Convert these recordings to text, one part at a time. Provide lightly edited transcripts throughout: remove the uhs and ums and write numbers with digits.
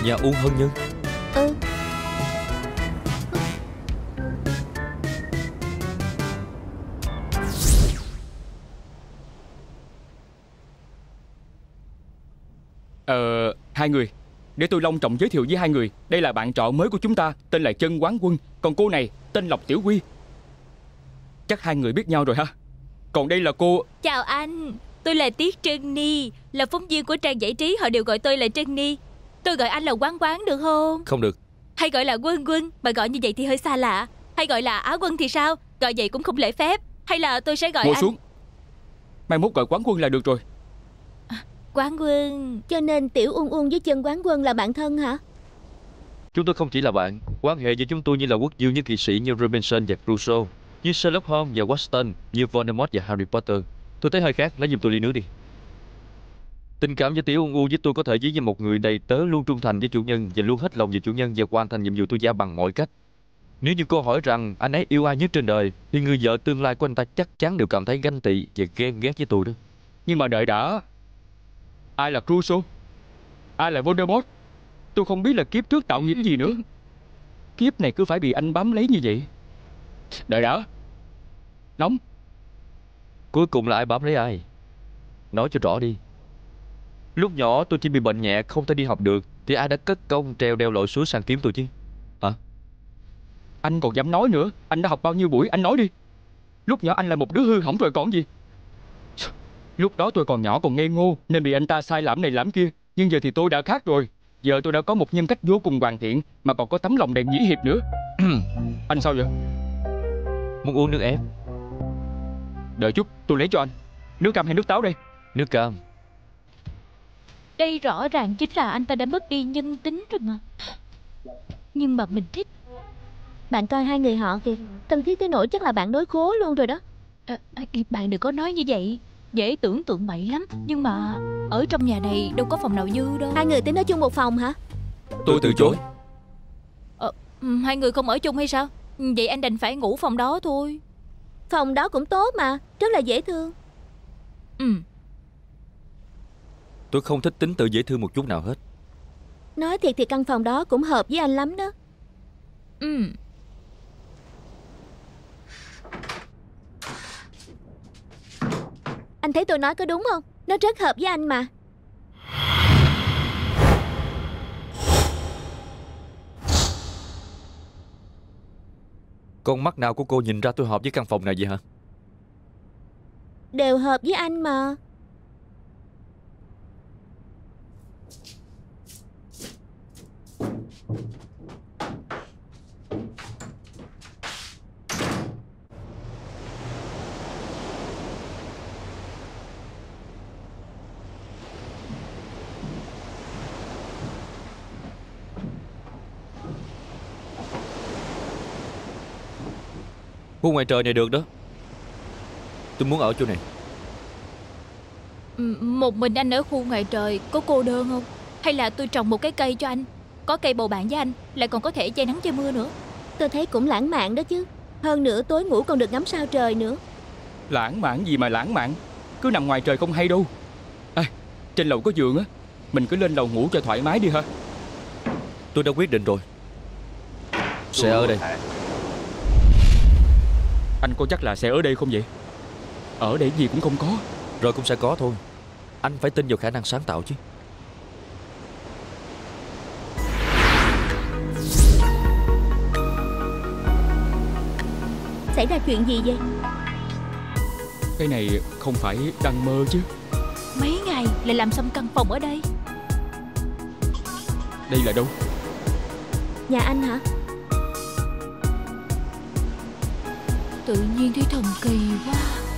Nhà Uông Hân Nhân. Ừ. Hai người, để tôi long trọng giới thiệu với hai người. Đây là bạn trọ mới của chúng ta, tên là Chân Quán Quân. Còn cô này tên Lộc Tiểu Quy. Chắc hai người biết nhau rồi ha. Còn đây là cô. Chào anh, tôi là Tiết Trân Ni, là phóng viên của trang giải trí. Họ đều gọi tôi là Trân Ni. Tôi gọi anh là Quán Quán được không? Không được. Hay gọi là Quân Quân, mà gọi như vậy thì hơi xa lạ. Hay gọi là Á Quân thì sao? Gọi vậy cũng không lễ phép. Hay là tôi sẽ gọi ngồi anh xuống. Mai mốt gọi Quán Quân là được rồi. Quán Quân. Cho nên Tiểu Uông Uông với Chân Quán Quân là bạn thân hả? Chúng tôi không chỉ là bạn. Quan hệ giữa chúng tôi như là quốc vương với kỵ sĩ, như Robinson và Crusoe, như Sherlock Holmes và Watson, như Voldemort và Harry Potter. Tôi thấy hơi khác, lấy giùm tôi ly nước đi. Tình cảm với Tiểu Uông Uông với tôi có thể ví như một người đầy tớ luôn trung thành với chủ nhân và luôn hết lòng về chủ nhân và hoàn thành nhiệm vụ tôi giao bằng mọi cách. Nếu như cô hỏi rằng anh ấy yêu ai nhất trên đời, thì người vợ tương lai của anh ta chắc chắn đều cảm thấy ganh tị và ghen ghét với tôi đó. Nhưng mà đợi đã, ai là Crusoe? Ai là Voldemort? Tôi không biết là kiếp trước tạo nghiệp gì nữa. Kiếp này cứ phải bị anh bám lấy như vậy. Đợi đã. Nóng. Cuối cùng là ai bám lấy ai? Nói cho rõ đi. Lúc nhỏ tôi chỉ bị bệnh nhẹ, không thể đi học được, thì ai đã cất công treo đeo lội suối sang kiếm tôi chứ? Hả? Anh còn dám nói nữa? Anh đã học bao nhiêu buổi, anh nói đi. Lúc nhỏ anh là một đứa hư hỏng rồi còn gì. Lúc đó tôi còn nhỏ, còn ngây ngô, nên bị anh ta sai làm này làm kia. Nhưng giờ thì tôi đã khác rồi. Giờ tôi đã có một nhân cách vô cùng hoàn thiện, mà còn có tấm lòng đầy nghĩa hiệp nữa. Anh sao vậy? Muốn uống nước ép? Đợi chút, tôi lấy cho anh. Nước cam hay nước táo đây? Nước cam. Đây rõ ràng chính là anh ta đã mất đi nhân tính rồi mà. Nhưng mà mình thích. Bạn coi hai người họ kìa, thân thiết tới nỗi chắc là bạn đối khố luôn rồi đó. Bạn đừng có nói như vậy, dễ tưởng tượng bậy lắm. Nhưng mà ở trong nhà này đâu có phòng nào dư đâu. Hai người tính ở chung một phòng hả? Tôi từ chối. Hai người không ở chung hay sao? Vậy anh đành phải ngủ phòng đó thôi. Phòng đó cũng tốt mà, rất là dễ thương. Tôi không thích tính tự dễ thương một chút nào hết. Nói thiệt thì căn phòng đó cũng hợp với anh lắm đó. Anh thấy tôi nói có đúng không? Nó rất hợp với anh mà. Con mắt nào của cô nhìn ra tôi hợp với căn phòng này vậy hả? Đều hợp với anh mà. Khu ngoài trời này được đó. Tôi muốn ở chỗ này. Một mình anh ở khu ngoài trời có cô đơn không? Hay là tôi trồng một cái cây cho anh? Có cây bầu bạn với anh, lại còn có thể che nắng che mưa nữa. Tôi thấy cũng lãng mạn đó chứ. Hơn nữa tối ngủ còn được ngắm sao trời nữa. Lãng mạn gì mà lãng mạn, cứ nằm ngoài trời không hay đâu. Trên lầu có giường á, mình cứ lên lầu ngủ cho thoải mái đi ha. Tôi đã quyết định rồi, sẽ ở đây. Anh có chắc là sẽ ở đây không vậy? Ở đây gì cũng không có. Rồi cũng sẽ có thôi. Anh phải tin vào khả năng sáng tạo chứ. Xảy ra chuyện gì vậy? Cái này không phải đang mơ chứ? Mấy ngày lại làm xong căn phòng ở đây. Đây là đâu? Nhà anh hả? Tự nhiên thấy thần kỳ quá.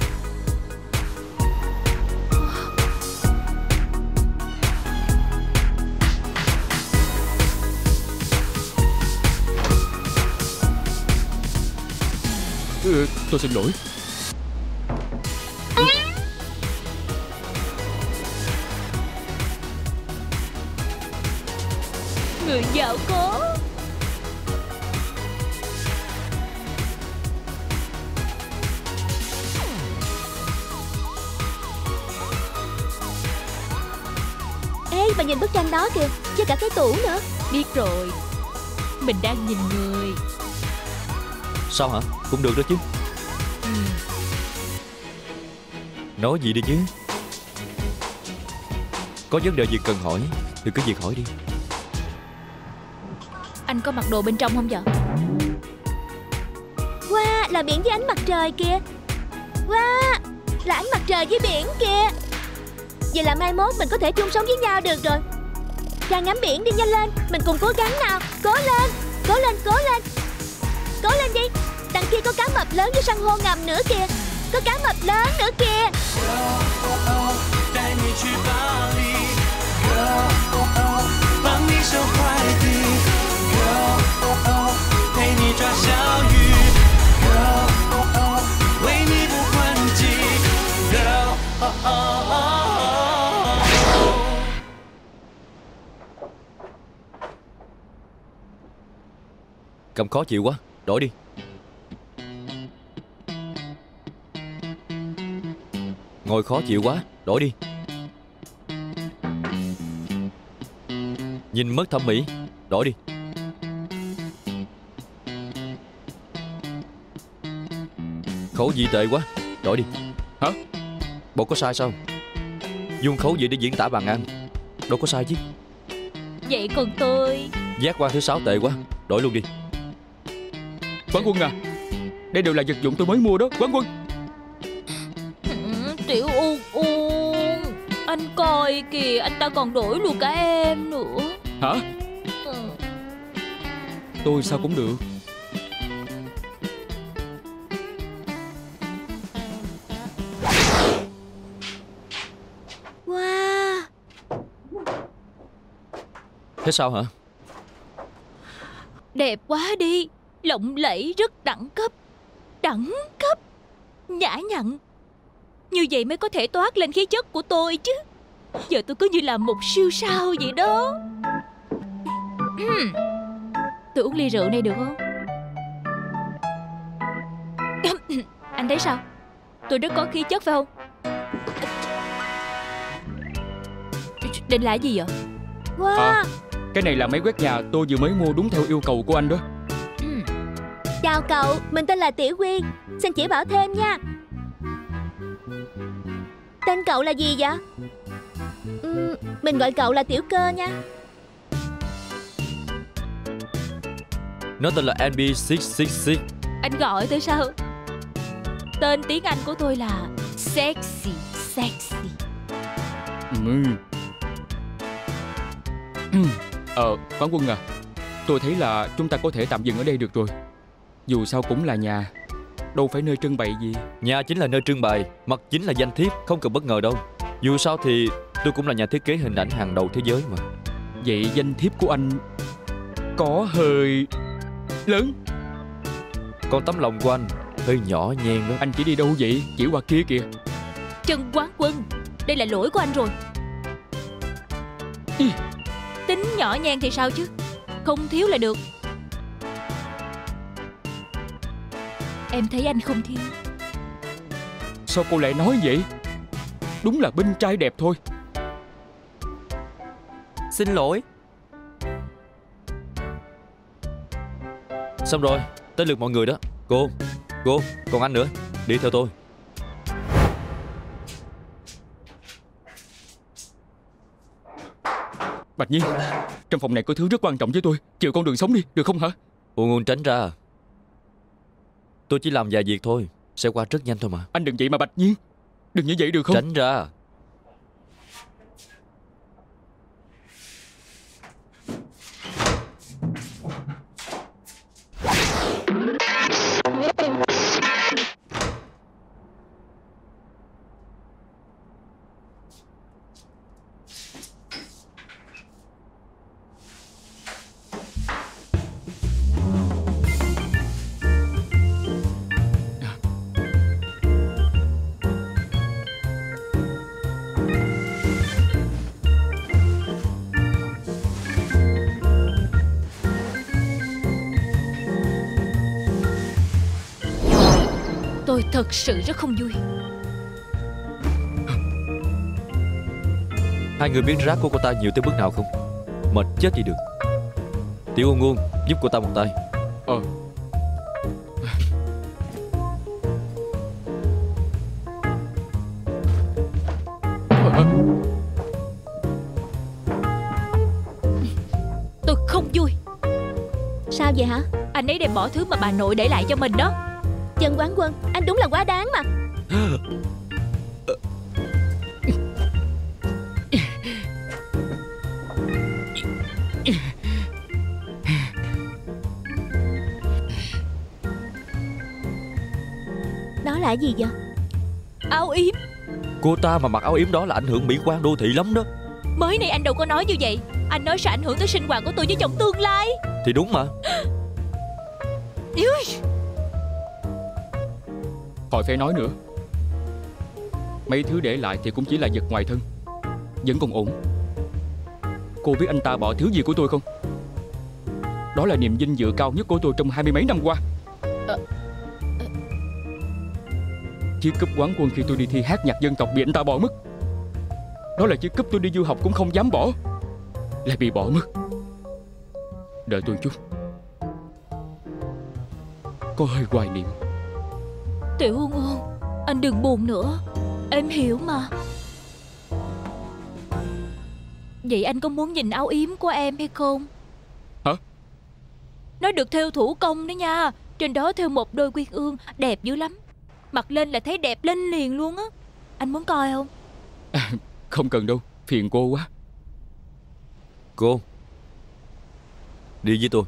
Tôi xin lỗi. Người giàu có. Ê, bà nhìn bức tranh đó kìa, với cả cái tủ nữa. Biết rồi, mình đang nhìn người. Sao hả? Cũng được đó chứ. Ừ. Nói gì đi chứ. Có vấn đề gì cần hỏi thì cứ việc hỏi đi. Anh có mặc đồ bên trong không vậy? Wow, là biển với ánh mặt trời kìa. Wow, là ánh mặt trời với biển kìa. Vậy là mai mốt mình có thể chung sống với nhau được rồi. Ra ngắm biển đi, nhanh lên. Mình cùng cố gắng nào. Cố lên, cố lên, cố lên. Cố lên đi. Đằng kia có cá mập lớn với san hô ngầm nữa kìa. Có cá mập lớn nữa kìa. Cầm khó chịu quá, đổi đi. Ngồi khó chịu quá, đổi đi. Nhìn mất thẩm mỹ, đổi đi. Khẩu vị tệ quá, đổi đi. Hả? Bộ có sai sao? Dùng khẩu vị để diễn tả bàn ăn đâu có sai chứ. Vậy còn tôi? Giác quan thứ 6 tệ quá, đổi luôn đi. Quán quân à, đây đều là vật dụng tôi mới mua đó, quán quân. Tiểu Uông Uông, anh coi kìa, anh ta còn đổi luôn cả em nữa. Hả? Tôi sao cũng được. Wow. Thế sao hả? Đẹp quá đi, lộng lẫy, rất đẳng cấp. Đẳng cấp, nhã nhặn. Như vậy mới có thể toát lên khí chất của tôi chứ. Giờ tôi cứ như là một siêu sao vậy đó. Tôi uống ly rượu này được không? Anh thấy sao? Tôi rất có khí chất phải không? Định là gì vậy? Wow. Cái này là máy quét nhà tôi vừa mới mua đúng theo yêu cầu của anh đó. Chào cậu, mình tên là Tiểu Quyên. Xin chỉ bảo thêm nha. Tên cậu là gì vậy? Mình gọi cậu là Tiểu Cơ nha. Nó tên là NB666. Anh gọi tôi sao? Tên tiếng Anh của tôi là Sexy Sexy. Quán quân à, tôi thấy là chúng ta có thể tạm dừng ở đây được rồi. Dù sao cũng là nhà, đâu phải nơi trưng bày gì. Nhà chính là nơi trưng bày, mặt chính là danh thiếp, không cần bất ngờ đâu. Dù sao thì tôi cũng là nhà thiết kế hình ảnh hàng đầu thế giới mà. Vậy danh thiếp của anh có hơi lớn. Còn tấm lòng của anh hơi nhỏ nhen đó. Anh chỉ đi đâu vậy? Chỉ qua kia kìa. Trần Quán Quân, đây là lỗi của anh rồi. Tính nhỏ nhen thì sao chứ, không thiếu là được. Em thấy anh không thiếu. Sao cô lại nói vậy? Đúng là binh trai đẹp thôi. Xin lỗi. Xong rồi, tới lượt mọi người đó. Cô, còn anh nữa, đi theo tôi. Bạch Nhiên, trong phòng này có thứ rất quan trọng với tôi. Chịu con đường sống đi, được không hả? Uông tránh ra. Tôi chỉ làm vài việc thôi, sẽ qua rất nhanh thôi mà. Anh đừng vậy mà Bạch Nhiên. Đừng như vậy được không? Tránh ra. Tôi thật sự rất không vui. Hai người biết rác của cô ta nhiều tới bước nào không? Mệt chết đi được. Tiểu Ôn Ôn, giúp cô ta một tay. Tôi không vui. Sao vậy hả? Anh ấy đem bỏ thứ mà bà nội để lại cho mình đó. Chân Quán Quân, anh đúng là quá đáng mà. Đó là gì vậy? Áo yếm. Cô ta mà mặc áo yếm đó là ảnh hưởng mỹ quan đô thị lắm đó. Mới này anh đâu có nói như vậy. Anh nói sẽ ảnh hưởng tới sinh hoạt của tôi với chồng tương lai. Thì đúng mà. Khỏi phải nói nữa. Mấy thứ để lại thì cũng chỉ là vật ngoài thân, vẫn còn ổn. Cô biết anh ta bỏ thứ gì của tôi không? Đó là niềm vinh dự cao nhất của tôi trong 20 mấy năm qua. Chiếc cúp quán quân khi tôi đi thi hát nhạc dân tộc bị anh ta bỏ mất. Đó là chiếc cúp tôi đi du học cũng không dám bỏ, lại bị bỏ mất. Đợi tôi chút, có hơi hoài niệm. Tiểu Ôn Ôn, anh đừng buồn nữa. Em hiểu mà. Vậy anh có muốn nhìn áo yếm của em hay không? Hả? Nó được thêu thủ công đó nha. Trên đó thêu một đôi quyên ương đẹp dữ lắm. Mặc lên là thấy đẹp lên liền luôn á. Anh muốn coi không? Không cần đâu, phiền cô quá. Cô, đi với tôi.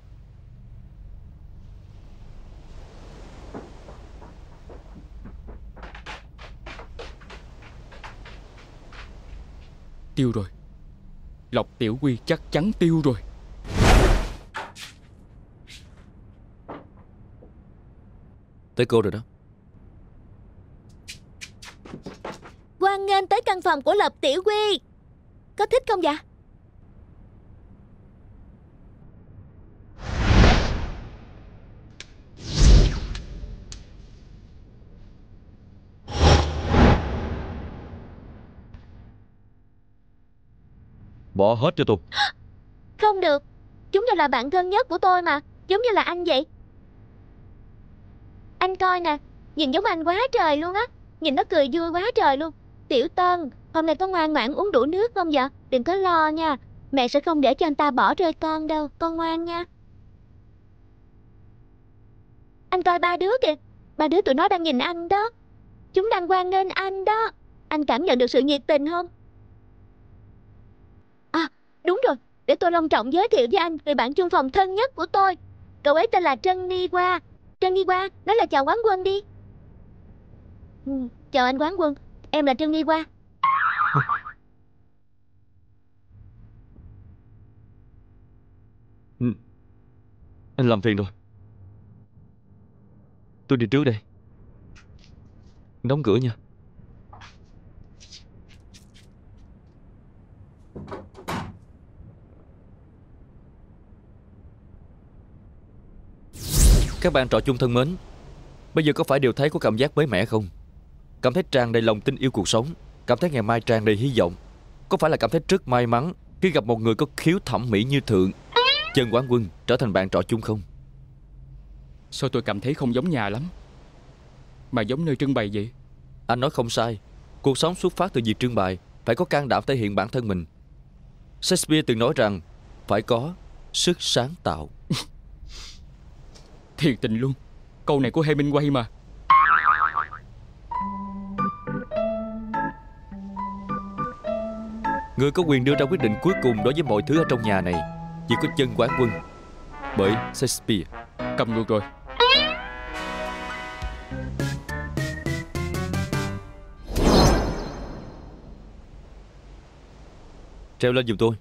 Tiêu rồi. Lộc Tiểu Quy chắc chắn tiêu rồi. Tới cô rồi đó. Hoan nghênh tới căn phòng của Lộc Tiểu Quy. Có thích không dạ? Bỏ hết cho tôi. Không được. Chúng đều là bạn thân nhất của tôi mà. Giống như là anh vậy. Anh coi nè. Nhìn giống anh quá trời luôn á. Nhìn nó cười vui quá trời luôn. Tiểu Tân, hôm nay có ngoan ngoãn uống đủ nước không vậy? Đừng có lo nha. Mẹ sẽ không để cho anh ta bỏ rơi con đâu. Con ngoan nha. Anh coi ba đứa kìa. Ba đứa tụi nó đang nhìn anh đó. Chúng đang hoan nghênh anh đó. Anh cảm nhận được sự nhiệt tình không? À, đúng rồi. Để tôi long trọng giới thiệu với anh người bạn chung phòng thân nhất của tôi. Cậu ấy tên là Trân Ni Hoa. Trân Ni Hoa, nói là chào Quán Quân đi. Chào anh Quán Quân. Em là Trân Ni Hoa. Anh làm phiền rồi. Tôi đi trước đây. Đóng cửa nha. Các bạn trò chung thân mến, bây giờ có phải đều thấy có cảm giác mới mẻ không? Cảm thấy tràn đầy lòng tin yêu cuộc sống, cảm thấy ngày mai tràn đầy hy vọng. Có phải là cảm thấy rất may mắn khi gặp một người có khiếu thẩm mỹ như Thượng Chân Quán Quân trở thành bạn trò chung không? Sao tôi cảm thấy không giống nhà lắm, mà giống nơi trưng bày vậy? Anh nói không sai. Cuộc sống xuất phát từ việc trưng bày, phải có can đảm thể hiện bản thân mình. Shakespeare từng nói rằng phải có sức sáng tạo. Thiệt tình luôn. Câu này của Hemingway mà. Người có quyền đưa ra quyết định cuối cùng đối với mọi thứ ở trong nhà này chỉ có Chân Quán Quân, bởi Shakespeare. Cầm ngược rồi. Treo lên giùm tôi.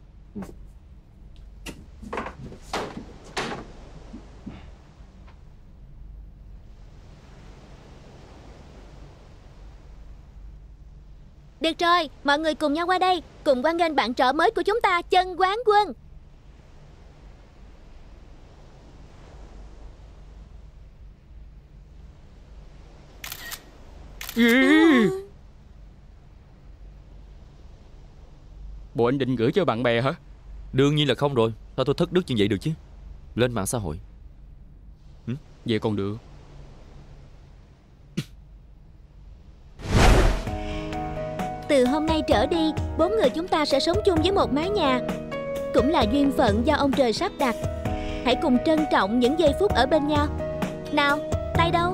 Được rồi, mọi người cùng nhau qua đây, cùng hoan nghênh bạn trọ mới của chúng ta, Chân Quán Quân. Bộ anh định gửi cho bạn bè hả? Đương nhiên là không rồi. Sao tôi thất đức như vậy được chứ? Lên mạng xã hội. Vậy còn được. Từ hôm nay trở đi, 4 người chúng ta sẽ sống chung với một mái nhà. Cũng là duyên phận do ông trời sắp đặt. Hãy cùng trân trọng những giây phút ở bên nhau. Nào, tay đâu?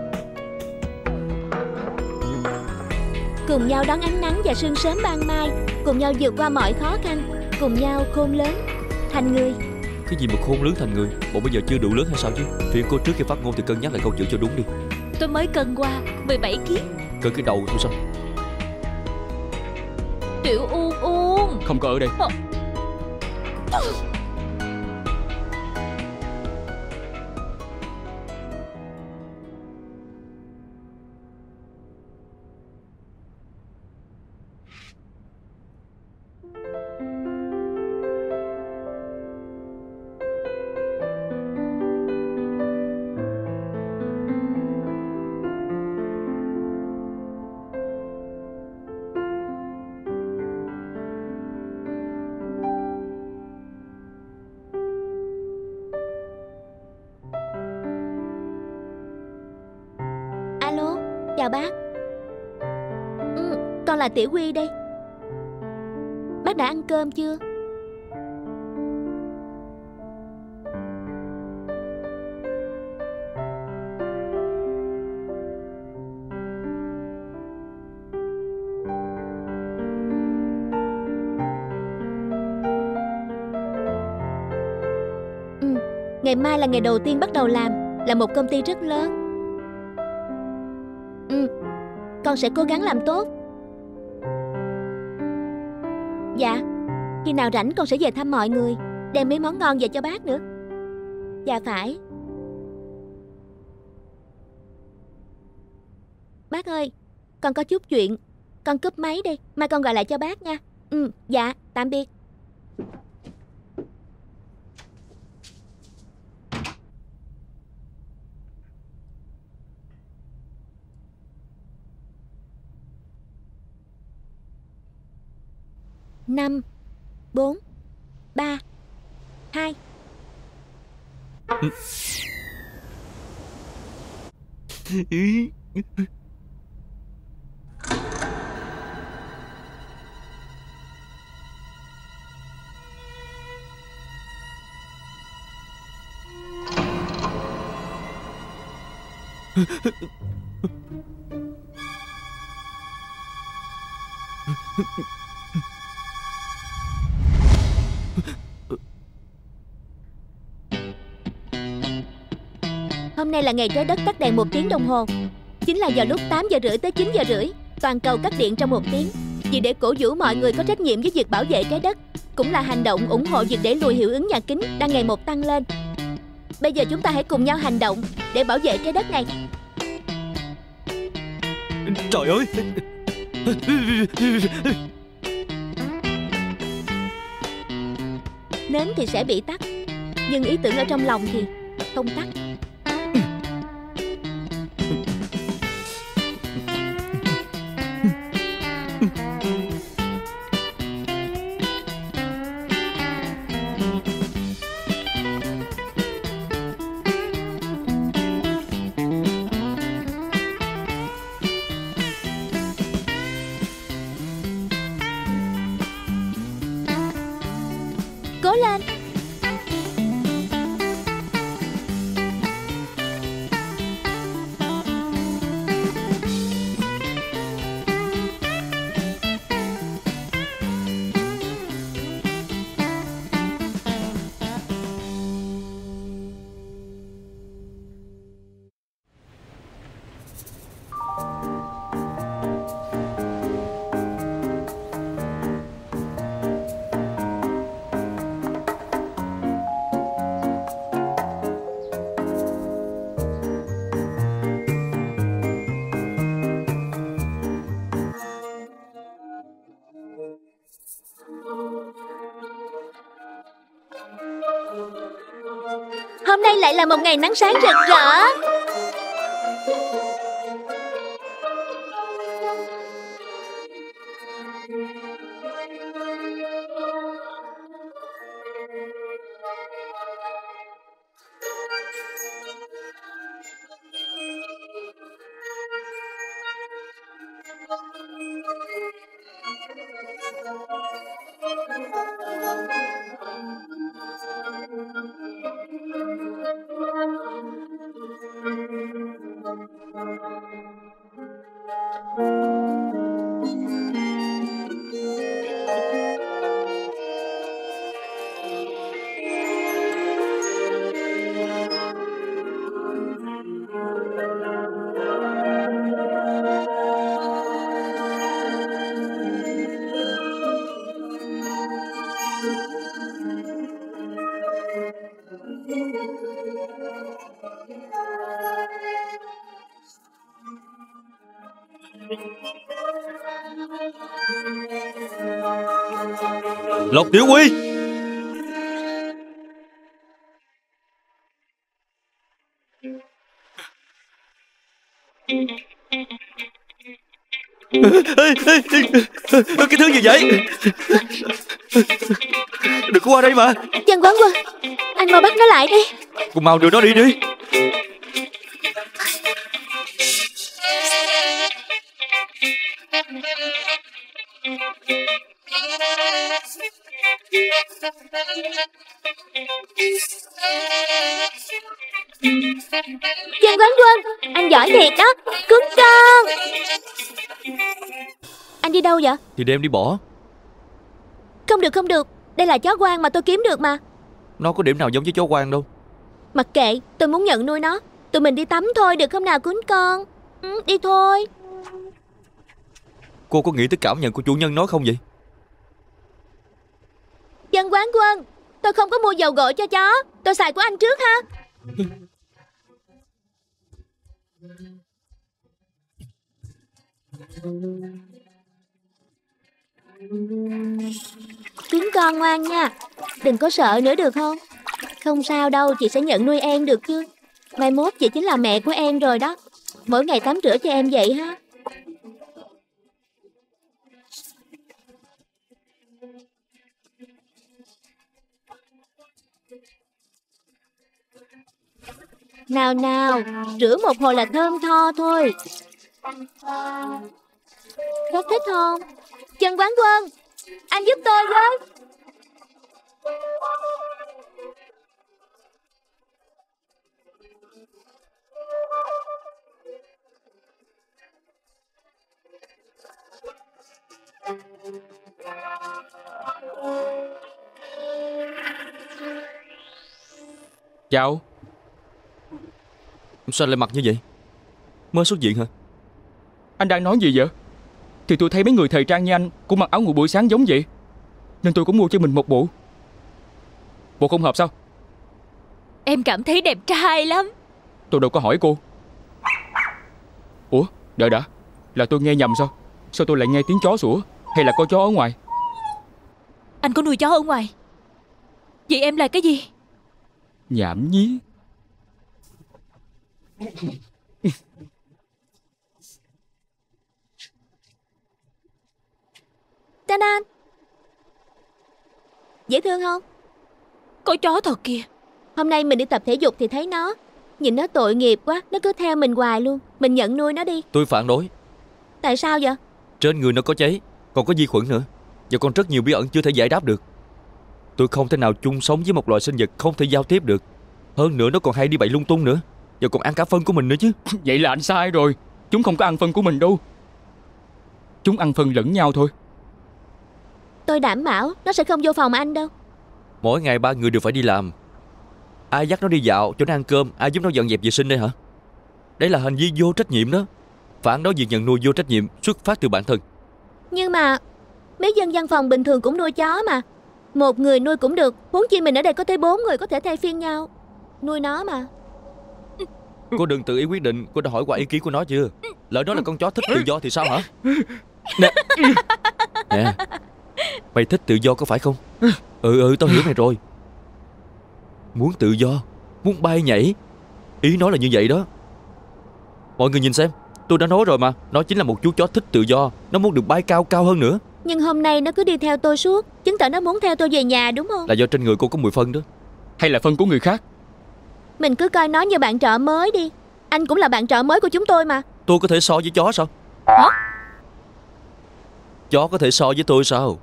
Cùng nhau đón ánh nắng và sương sớm ban mai. Cùng nhau vượt qua mọi khó khăn. Cùng nhau khôn lớn thành người. Cái gì mà khôn lớn thành người? Bộ bây giờ chưa đủ lớn hay sao chứ? Phiền cô trước khi phát ngôn thì cân nhắc lại câu chữ cho đúng đi. Tôi mới cân qua 17 kg. Cân cái đầu thôi sao? Tiểu Uông Uông. Không có ở đây. Alo, chào bác. Con là Tiểu Quy đây. Bác đã ăn cơm chưa? Ngày mai là ngày đầu tiên bắt đầu làm, là một công ty rất lớn. Con sẽ cố gắng làm tốt. Dạ, khi nào rảnh con sẽ về thăm mọi người, đem mấy món ngon về cho bác nữa. Dạ phải. Bác ơi, con có chút chuyện, con cúp máy đi, mai con gọi lại cho bác nha. Dạ, tạm biệt. Năm, 4, 3, 2. Hôm nay là ngày trái đất tắt đèn 1 tiếng đồng hồ. Chính là vào lúc 8 giờ rưỡi tới 9 giờ rưỡi. Toàn cầu cắt điện trong 1 tiếng. Vì để cổ vũ mọi người có trách nhiệm với việc bảo vệ trái đất, cũng là hành động ủng hộ việc đẩy lùi hiệu ứng nhà kính đang ngày một tăng lên. Bây giờ chúng ta hãy cùng nhau hành động để bảo vệ trái đất này. Trời ơi! Nến thì sẽ bị tắt, nhưng ý tưởng ở trong lòng thì không tắt. Cố lên! Hôm nay lại là một ngày nắng sáng rực rỡ. Lộc Tiểu Quy. Cái thứ gì vậy? Đừng có qua đây mà. Dân quán quân, anh mau bắt nó lại đi. Cùng mau đưa nó đi đi. Dân quán quân, anh giỏi thiệt đó. Cứu con. Anh đi đâu vậy? Thì đem đi bỏ. Không được không được, đây là chó quan mà tôi kiếm được mà. Nó có điểm nào giống với chó quan đâu. Mặc kệ, tôi muốn nhận nuôi nó. Tụi mình đi tắm thôi được không nào cún con? Đi thôi. Cô có nghĩ tới cảm nhận của chủ nhân nó không vậy? Dân quán quân, tôi không có mua dầu gội cho chó. Tôi xài của anh trước ha. Cún con ngoan nha. Đừng có sợ nữa được không? Không sao đâu, chị sẽ nhận nuôi An được chứ. Mai mốt chị chính là mẹ của An rồi đó. Mỗi ngày tắm rửa cho em vậy ha. Nào nào, rửa một hồi là thơm tho thôi. Rất thích không? Trần quán quân, anh giúp tôi với. Chào. Sao lại mặc như vậy? Mới xuất viện hả? Anh đang nói gì vậy? Thì tôi thấy mấy người thời trang như anh cũng mặc áo ngủ buổi sáng giống vậy, nên tôi cũng mua cho mình một bộ. Bộ không hợp sao? Em cảm thấy đẹp trai lắm. Tôi đâu có hỏi cô. Ủa, đợi đã. Là tôi nghe nhầm sao? Sao tôi lại nghe tiếng chó sủa? Hay là có chó ở ngoài? Anh có nuôi chó ở ngoài? Vậy em là cái gì? Nhảm nhí. Ta-da. Dễ thương không? Có chó thật kìa. Hôm nay mình đi tập thể dục thì thấy nó. Nhìn nó tội nghiệp quá, nó cứ theo mình hoài luôn. Mình nhận nuôi nó đi. Tôi phản đối. Tại sao vậy? Trên người nó có cháy, còn có vi khuẩn nữa, và còn rất nhiều bí ẩn chưa thể giải đáp được. Tôi không thể nào chung sống với một loài sinh vật không thể giao tiếp được. Hơn nữa nó còn hay đi bậy lung tung nữa, và còn ăn cả phân của mình nữa chứ. Vậy là anh sai rồi. Chúng không có ăn phân của mình đâu. Chúng ăn phân lẫn nhau thôi. Tôi đảm bảo nó sẽ không vô phòng anh đâu. Mỗi ngày 3 người đều phải đi làm. Ai dắt nó đi dạo cho nó ăn cơm, ai giúp nó dọn dẹp vệ sinh đây hả? Đấy là hành vi vô trách nhiệm đó. Phản đối việc nhận nuôi vô trách nhiệm xuất phát từ bản thân. Nhưng mà mấy dân văn phòng bình thường cũng nuôi chó mà. Một người nuôi cũng được, huống chi mình ở đây có tới 4 người có thể thay phiên nhau nuôi nó mà. Cô đừng tự ý quyết định. Cô đã hỏi qua ý kiến của nó chưa? Lỡ đó là con chó thích tự do thì sao hả? Nè, mày thích tự do có phải không? Tao hiểu mày rồi. Muốn tự do, muốn bay nhảy. Ý nó là như vậy đó. Mọi người nhìn xem, tôi đã nói rồi mà. Nó chính là một chú chó thích tự do. Nó muốn được bay cao cao hơn nữa. Nhưng hôm nay nó cứ đi theo tôi suốt, chứng tỏ nó muốn theo tôi về nhà đúng không? Là do trên người cô có mùi phân đó. Hay là phân của người khác? Mình cứ coi nó như bạn trọ mới đi. Anh cũng là bạn trọ mới của chúng tôi mà. Tôi có thể so với chó sao? Hả? Chó có thể so với tôi sao?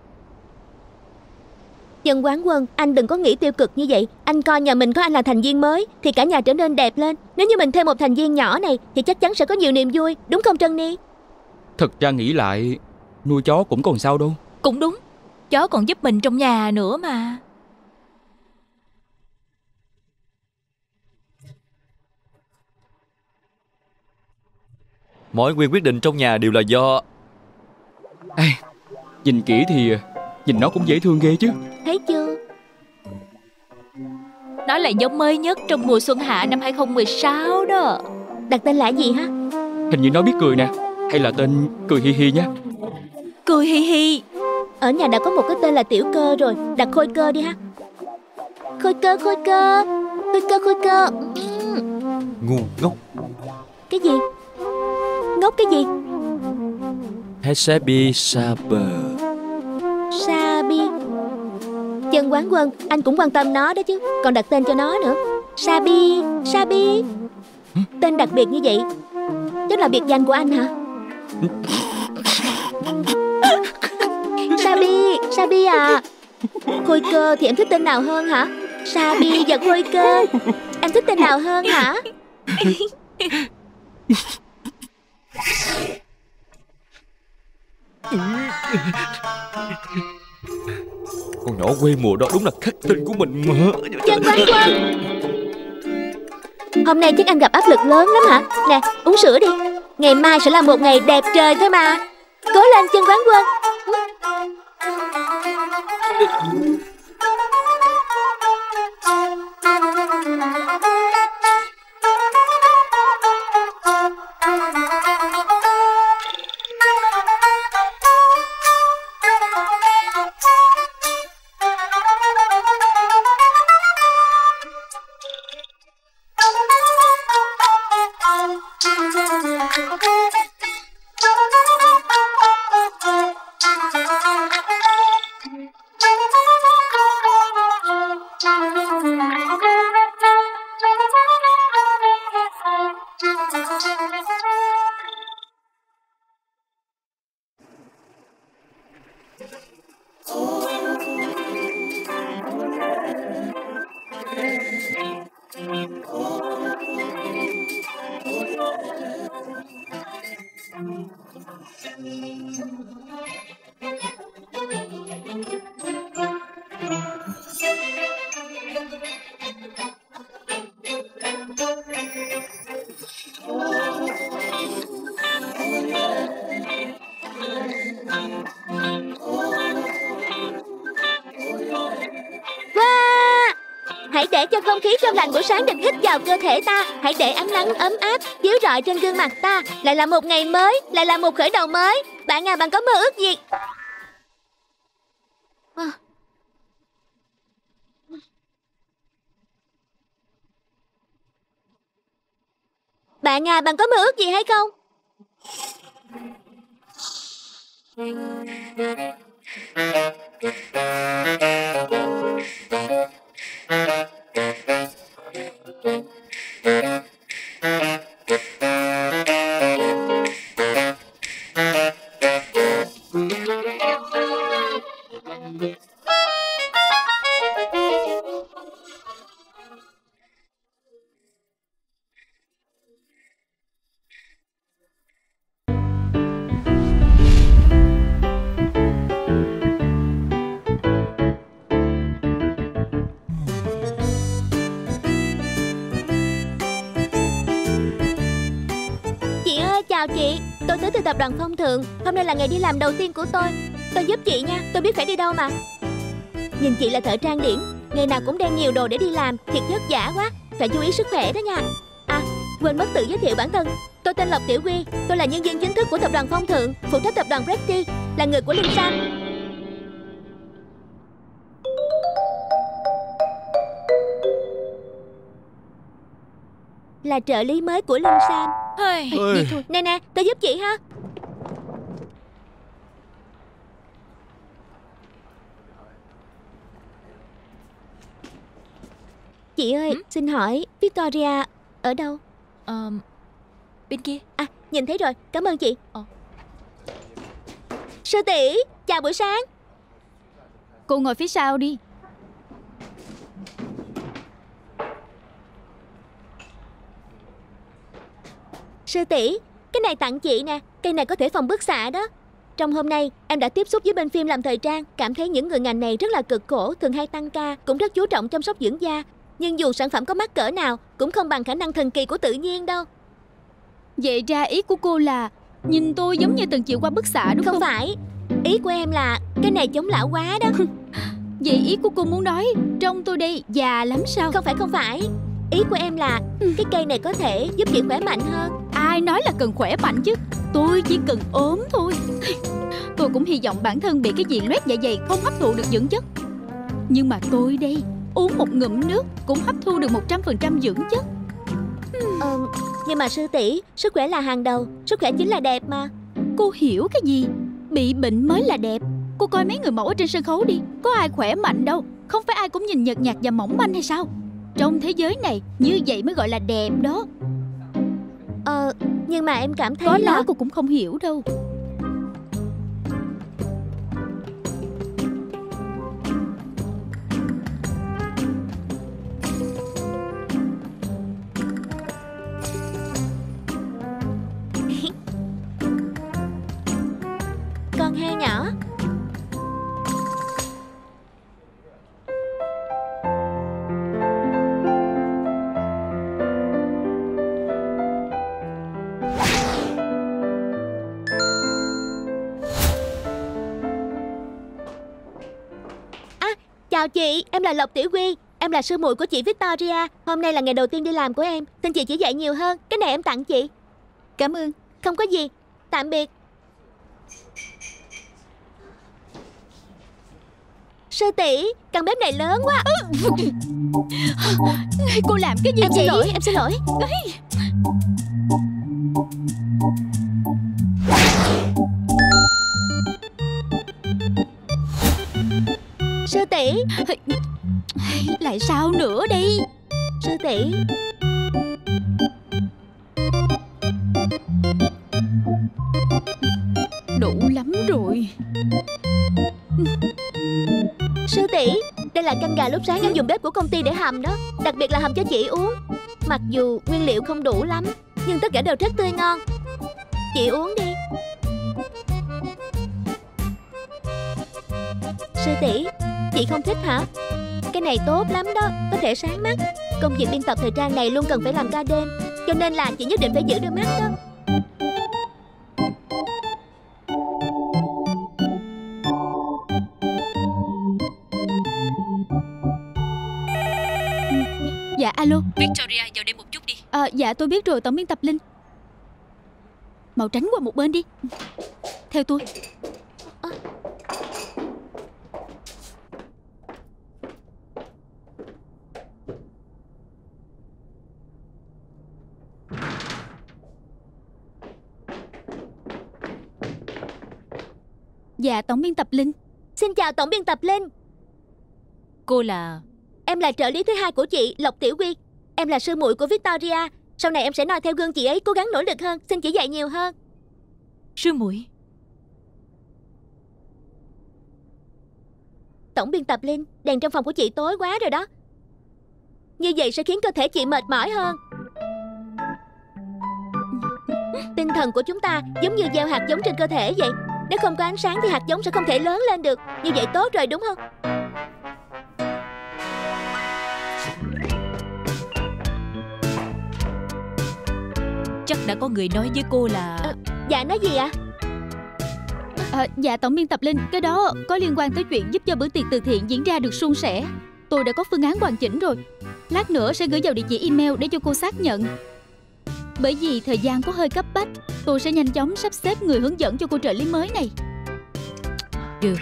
Dân quán quân, anh đừng có nghĩ tiêu cực như vậy. Anh coi nhà mình có anh là thành viên mới thì cả nhà trở nên đẹp lên. Nếu như mình thêm một thành viên nhỏ này thì chắc chắn sẽ có nhiều niềm vui. Đúng không Trân Ni? Thật ra nghĩ lại, nuôi chó cũng còn sao đâu. Cũng đúng. Chó còn giúp mình trong nhà nữa mà. Mọi quyền quyết định trong nhà đều là do... Nhìn kỹ thì nhìn nó cũng dễ thương ghê chứ. Thấy chưa? Nó là giống mới nhất trong mùa xuân hạ năm 2016 đó. Đặt tên là gì hả? Hình như nó biết cười nè. Hay là tên Cười Hi Hi nhé. Cười hi hi. Ở nhà đã có một cái tên là Tiểu Cơ rồi. Đặt Khôi Cơ đi ha. Khôi Cơ, Khôi Cơ, Khôi Cơ, Khôi Cơ. Ngu ngốc. Cái gì? Ngốc cái gì? Hesebi Saber. Sabi. Chân quán quân, anh cũng quan tâm nó đó chứ. Còn đặt tên cho nó nữa. Sabi, Sabi. Tên đặc biệt như vậy chắc là biệt danh của anh hả? Sabi, Sabi à. Khôi Cơ thì em thích tên nào hơn hả? Sabi và Khôi Cơ, em thích tên nào hơn hả? Con nhỏ quê mùa đó đúng là khắc tinh của mình mà. Chân quán quân, hôm nay chắc anh gặp áp lực lớn lắm hả? Nè, uống sữa đi. Ngày mai sẽ là một ngày đẹp trời thôi mà. Cố lên Chân quán quân. Hãy để cho không khí trong lành buổi sáng được hít vào cơ thể ta. Hãy để ánh nắng ấm áp chiếu rọi trên gương mặt ta. Lại là một ngày mới, lại là một khởi đầu mới. Bạn à, bạn có mơ ước gì? Bạn à, bạn có mơ ước gì hay không? Chào chị, tôi tới từ tập đoàn Phong Thượng. Hôm nay là ngày đi làm đầu tiên của tôi. Tôi giúp chị nha, tôi biết phải đi đâu mà. Nhìn chị là thợ trang điểm, ngày nào cũng đem nhiều đồ để đi làm, thiệt vất vả quá. Phải chú ý sức khỏe đó nha. À, quên mất tự giới thiệu bản thân. Tôi tên Lộc Tiểu Quy, tôi là nhân viên chính thức của tập đoàn Phong Thượng, phụ trách tập đoàn Prestige, là người của Linh Sam. Là trợ lý mới của Linh Sam. Đi thôi. Nè nè, tôi giúp chị ha. Chị ơi, xin hỏi Victoria ở đâu? Bên kia. À, nhìn thấy rồi, cảm ơn chị. Sư tỷ, chào buổi sáng. Cô ngồi phía sau đi. Sư tỷ, cái này tặng chị nè. Cây này có thể phòng bức xạ đó. Trong hôm nay em đã tiếp xúc với bên phim làm thời trang, cảm thấy những người ngành này rất là cực khổ, thường hay tăng ca, cũng rất chú trọng chăm sóc dưỡng da. Nhưng dù sản phẩm có mắc cỡ nào cũng không bằng khả năng thần kỳ của tự nhiên đâu. Vậy ra ý của cô là nhìn tôi giống như từng chịu qua bức xạ đúng không? Không phải, ý của em là cái này chống lão hóa đó. Vậy ý của cô muốn nói trông tôi đây già lắm sao? Không phải. Ý của em là cái cây này có thể giúp chị khỏe mạnh hơn. Ai nói là cần khỏe mạnh chứ. Tôi chỉ cần ốm thôi. Tôi cũng hy vọng bản thân bị cái gì loét dạ dày không hấp thụ được dưỡng chất. Nhưng mà tôi đây uống một ngụm nước cũng hấp thu được 100% dưỡng chất. Nhưng mà sư tỷ, sức khỏe là hàng đầu. Sức khỏe chính là đẹp mà. Cô hiểu cái gì? Bị bệnh mới là đẹp. Cô coi mấy người mẫu ở trên sân khấu đi. Có ai khỏe mạnh đâu. Không phải ai cũng nhìn nhợt nhạt và mỏng manh hay sao? Trong thế giới này như vậy mới gọi là đẹp đó. Nhưng mà em cảm thấy Có là nói cô cũng không hiểu đâu. con heo nhỏ. Chào chị, em là Lộc Tiểu Quy. Em là sư muội của chị Victoria. Hôm nay là ngày đầu tiên đi làm của em. Xin chị chỉ dạy nhiều hơn. Cái này em tặng chị. Cảm ơn. Không có gì. Tạm biệt. Sư tỷ, căn bếp này lớn quá. Cô làm cái gì Em vậy? xin lỗi, em xin lỗi. Sư tỷ, Lại sao nữa đây? sư tỷ. Đủ lắm rồi. Sư tỷ, đây là canh gà lúc sáng em dùng bếp của công ty để hầm đó. Đặc biệt là hầm cho chị uống. Mặc dù nguyên liệu không đủ lắm, nhưng tất cả đều rất tươi ngon. Chị uống đi. Sư tỷ, chị không thích hả? Cái này tốt lắm đó, có thể sáng mắt. Công việc biên tập thời trang này luôn cần phải làm ca đêm, cho nên là chị nhất định phải giữ đôi mắt đó. Dạ alo. Victoria, vào đây một chút đi. Dạ tôi biết rồi tổng biên tập Linh. Mau tránh qua một bên đi. Theo tôi. Dạ tổng biên tập Linh. Xin chào tổng biên tập Linh. Cô là... Em là trợ lý thứ hai của chị, Lộc Tiểu Quy. Em là sư muội của Victoria. Sau này em sẽ noi theo gương chị ấy, cố gắng nỗ lực hơn. Xin chỉ dạy nhiều hơn. Sư muội. Tổng biên tập Linh, đèn trong phòng của chị tối quá rồi đó. Như vậy sẽ khiến cơ thể chị mệt mỏi hơn. Tinh thần của chúng ta giống như gieo hạt giống trên cơ thể vậy. Nếu không có ánh sáng thì hạt giống sẽ không thể lớn lên được. Như vậy tốt rồi đúng không? Chắc đã có người nói với cô là... Dạ nói gì ạ? Dạ tổng biên tập Linh, cái đó có liên quan tới chuyện giúp cho bữa tiệc từ thiện diễn ra được suôn sẻ. Tôi đã có phương án hoàn chỉnh rồi. Lát nữa sẽ gửi vào địa chỉ email để cho cô xác nhận. Bởi vì thời gian có hơi cấp bách, tôi sẽ nhanh chóng sắp xếp người hướng dẫn cho cô trợ lý mới này. Được.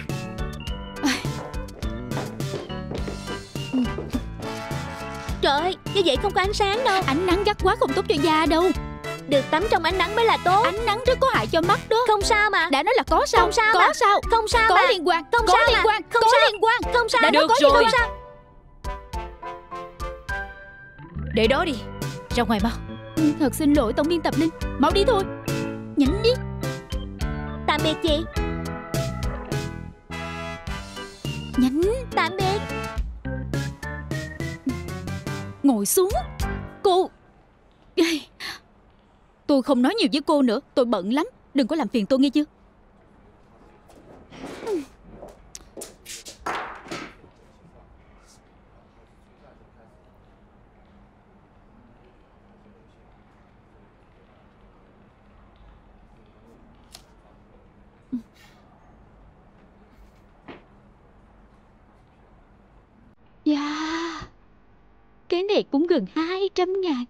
Trời ơi, như vậy không có ánh sáng đâu. Ánh nắng gắt quá không tốt cho da đâu. Được tắm trong ánh nắng mới là tốt. Ánh nắng rất có hại cho mắt đó. Không sao mà. Đã nói là có sao? Không sao có mà. sao? Không sao Có mà. liên quan. Không có sao liên mà. quan. Không có sao. liên quan. Không sao. Đã được có gì rồi. không sao? Để đó đi. Ra ngoài mau. Thật xin lỗi tổng biên tập Linh. Mau đi thôi. Nhanh đi. Tạm biệt chị. Nhanh. Tạm biệt. Ngồi xuống. Cô... Tôi không nói nhiều với cô nữa. Tôi bận lắm. Đừng có làm phiền tôi nghe chưa? Cái này cũng gần 200.000.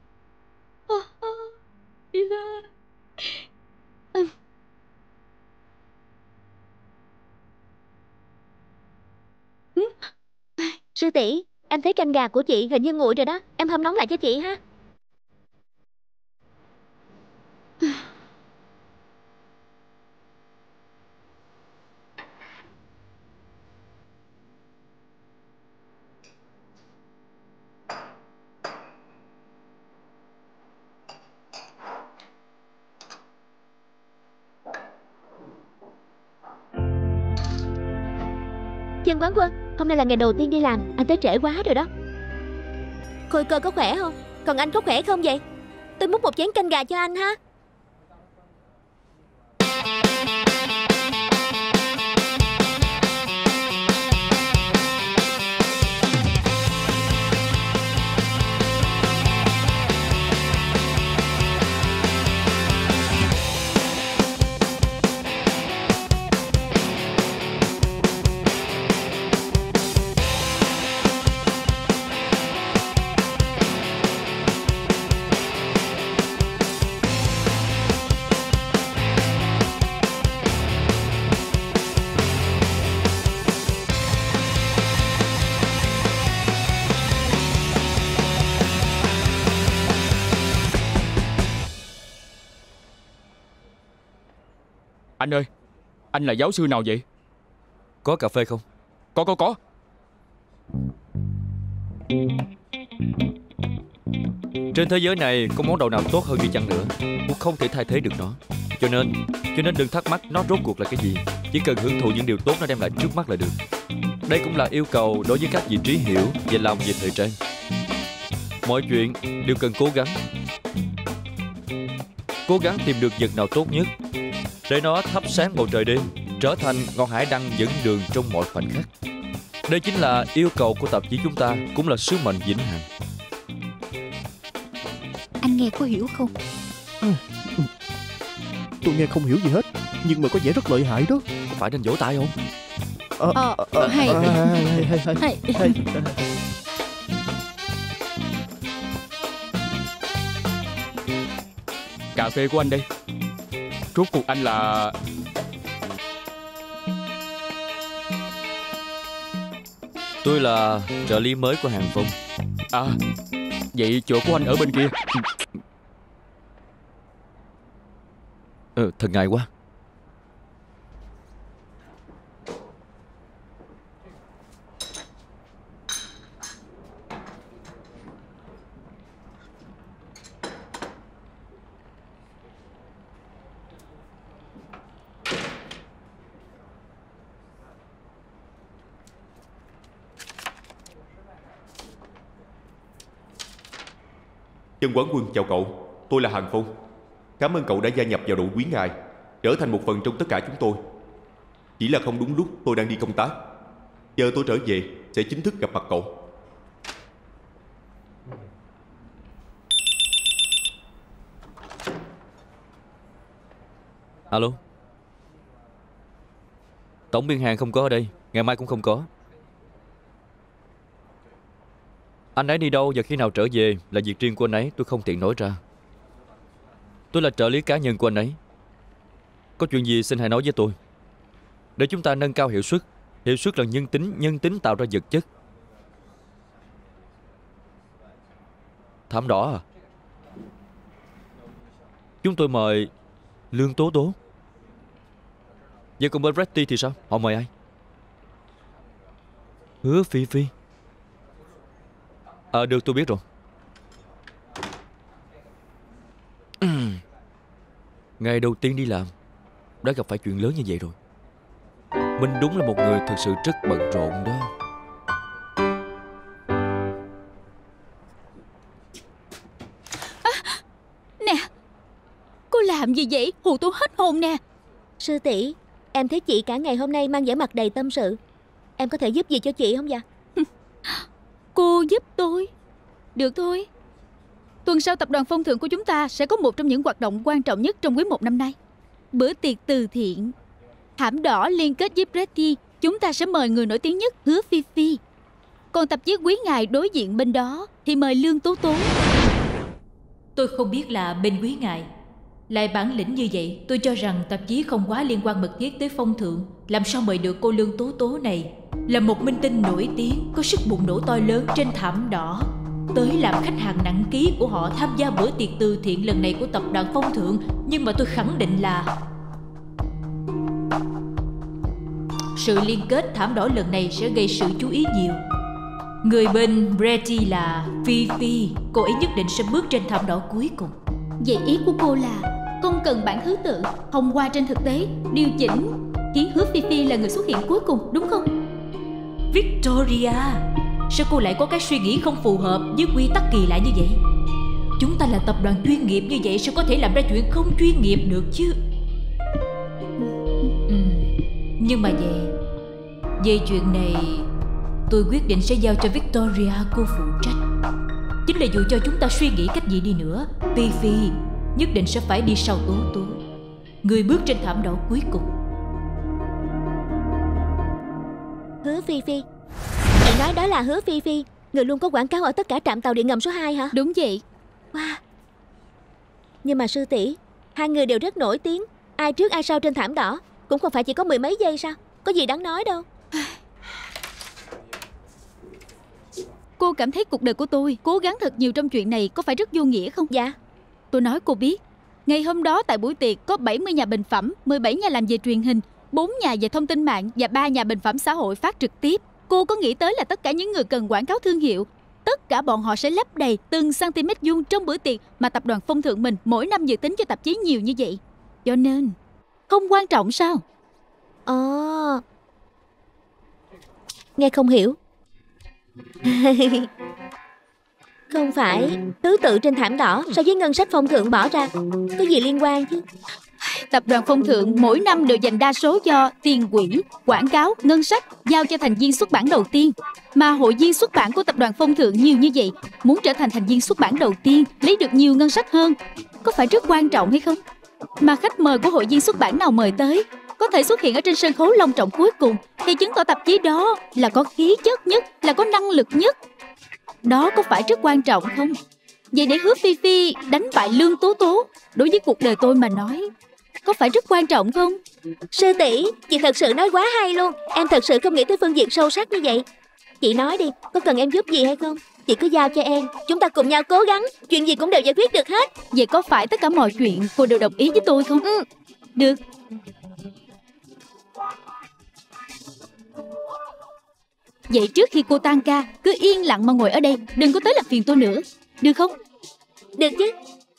Sư tỷ, em thấy canh gà của chị hình như nguội rồi đó. Em hâm nóng lại cho chị ha. Chân Quán Quân, hôm nay là ngày đầu tiên đi làm, anh tới trễ quá rồi đó. Khôi Cơ có khỏe không? Còn anh có khỏe không vậy? Tôi múc một chén canh gà cho anh ha. Anh ơi, anh là giáo sư nào vậy? Có cà phê không? Có. Trên thế giới này có món đồ nào tốt hơn đi chăng nữa cũng không thể thay thế được nó. Cho nên đừng thắc mắc nó rốt cuộc là cái gì. Chỉ cần hưởng thụ những điều tốt nó đem lại trước mắt là được. Đây cũng là yêu cầu đối với các vị trí hiểu và lòng về thời trang. Mọi chuyện đều cần cố gắng. Cố gắng tìm được vật nào tốt nhất để nó thắp sáng bầu trời đêm, trở thành ngọn hải đăng dẫn đường trong mọi khoảnh khắc. Đây chính là yêu cầu của tạp chí chúng ta, cũng là sứ mệnh vĩnh hằng. Anh nghe có hiểu không? Tôi nghe không hiểu gì hết, nhưng mà có vẻ rất lợi hại đó. Có phải nên vỗ tay không? Hay. Cà phê của anh đây. Rốt cuộc anh là... Tôi là trợ lý mới của Hàng Phong. À, vậy chỗ của anh ở bên kia. Thật ngại quá. Chân Quán Quân chào cậu, tôi là Hàng Phong. Cảm ơn cậu đã gia nhập vào đội quý ngài, trở thành một phần trong tất cả chúng tôi. Chỉ là không đúng lúc tôi đang đi công tác. Giờ tôi trở về sẽ chính thức gặp mặt cậu. Alo. Tổng biên Hàng không có ở đây, ngày mai cũng không có. Anh ấy đi đâu và khi nào trở về là việc riêng của anh ấy, tôi không tiện nói ra. Tôi là trợ lý cá nhân của anh ấy. Có chuyện gì xin hãy nói với tôi, để chúng ta nâng cao hiệu suất. Hiệu suất là nhân tính tạo ra vật chất. Thảm đỏ à? Chúng tôi mời Lương Tố Tố. Vậy còn bên Reddy thì sao? Họ mời ai? Hứa Phi Phi. Được, tôi biết rồi. Ngày đầu tiên đi làm đã gặp phải chuyện lớn như vậy rồi. Mình đúng là một người thực sự rất bận rộn đó. Nè, cô làm gì vậy? Hù tôi hết hồn nè. Sư tỷ, em thấy chị cả ngày hôm nay mang vẻ mặt đầy tâm sự. Em có thể giúp gì cho chị không vậy? Cô giúp tôi? Được thôi. Tuần sau tập đoàn Phong Thượng của chúng ta sẽ có một trong những hoạt động quan trọng nhất trong quý 1 năm nay. Bữa tiệc từ thiện. Thảm đỏ liên kết với Reddy. Chúng ta sẽ mời người nổi tiếng nhất, Hứa Phi Phi. Còn tạp chí Quý Ngài đối diện bên đó thì mời Lương Tố Tố. Tôi không biết là bên Quý Ngài lại bản lĩnh như vậy. Tôi cho rằng tạp chí không quá liên quan mật thiết tới phong thượng. Làm sao mời được cô Lương Tố Tố này, là một minh tinh nổi tiếng, có sức bùng nổ to lớn trên thảm đỏ, tới làm khách hàng nặng ký của họ tham gia bữa tiệc từ thiện lần này của tập đoàn Phong Thượng. Nhưng mà tôi khẳng định là sự liên kết thảm đỏ lần này sẽ gây sự chú ý nhiều. Người bên Bretty là Phi Phi, cô ấy nhất định sẽ bước trên thảm đỏ cuối cùng. Vậy ý của cô là không cần bản thứ tự, thông qua trên thực tế điều chỉnh khiến Hứa Phi Phi là người xuất hiện cuối cùng, đúng không? Victoria, sao cô lại có cái suy nghĩ không phù hợp với quy tắc kỳ lạ như vậy? Chúng ta là tập đoàn chuyên nghiệp như vậy, sao có thể làm ra chuyện không chuyên nghiệp được chứ? Nhưng mà về chuyện này tôi quyết định sẽ giao cho Victoria cô phụ trách. Chính là dù cho chúng ta suy nghĩ cách gì đi nữa, Phi Phi nhất định sẽ phải đi sau Tố Tố, người bước trên thảm đỏ cuối cùng. Hứa Phi Phi? Bạn nói đó là Hứa Phi Phi, người luôn có quảng cáo ở tất cả trạm tàu điện ngầm số 2 hả? Đúng vậy. Wow. Nhưng mà sư tỷ, hai người đều rất nổi tiếng, ai trước ai sau trên thảm đỏ, cũng không phải chỉ có mười mấy giây sao? Có gì đáng nói đâu. Cô cảm thấy cuộc đời của tôi cố gắng thật nhiều trong chuyện này có phải rất vô nghĩa không? Dạ. Tôi nói cô biết, ngày hôm đó tại buổi tiệc có 70 nhà bình phẩm, 17 nhà làm về truyền hình, 4 nhà về thông tin mạng và 3 nhà bình phẩm xã hội phát trực tiếp. Cô có nghĩ tới là tất cả những người cần quảng cáo thương hiệu, tất cả bọn họ sẽ lấp đầy từng cm vuông trong bữa tiệc mà tập đoàn Phong Thượng mình mỗi năm dự tính cho tạp chí nhiều như vậy. Cho nên không quan trọng sao? Nghe không hiểu. Không phải thứ tự trên thảm đỏ so với ngân sách Phong Thượng bỏ ra có gì liên quan chứ? Tập đoàn Phong Thượng mỗi năm đều dành đa số cho tiền quỹ, quảng cáo, ngân sách giao cho thành viên xuất bản đầu tiên. Mà hội viên xuất bản của tập đoàn Phong Thượng nhiều như vậy, muốn trở thành thành viên xuất bản đầu tiên, lấy được nhiều ngân sách hơn, có phải rất quan trọng hay không? Mà khách mời của hội viên xuất bản nào mời tới có thể xuất hiện ở trên sân khấu long trọng cuối cùng thì chứng tỏ tạp chí đó là có khí chất nhất, là có năng lực nhất. Đó có phải rất quan trọng không? Vậy để Hứa Phi Phi đánh bại Lương Tố Tố, đối với cuộc đời tôi mà nói, có phải rất quan trọng không? Sư tỷ, chị thật sự nói quá hay luôn. Em thật sự không nghĩ tới phương diện sâu sắc như vậy. Chị nói đi, có cần em giúp gì hay không? Chị cứ giao cho em, chúng ta cùng nhau cố gắng, chuyện gì cũng đều giải quyết được hết. Vậy có phải tất cả mọi chuyện cô đều đồng ý với tôi không? Được. Vậy trước khi cô tan ca, cứ yên lặng mà ngồi ở đây, đừng có tới làm phiền tôi nữa, được không? Được chứ.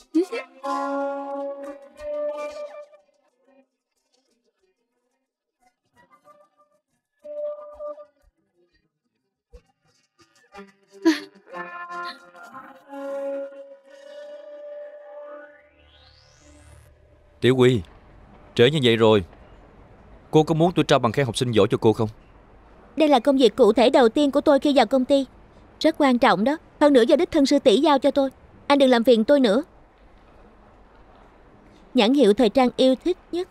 Tiểu Quy, trễ như vậy rồi, cô có muốn tôi trao bằng khen học sinh giỏi cho cô không? Đây là công việc cụ thể đầu tiên của tôi khi vào công ty, rất quan trọng đó. Hơn nữa do đích thân sư tỷ giao cho tôi. Anh đừng làm phiền tôi nữa. Nhãn hiệu thời trang yêu thích nhất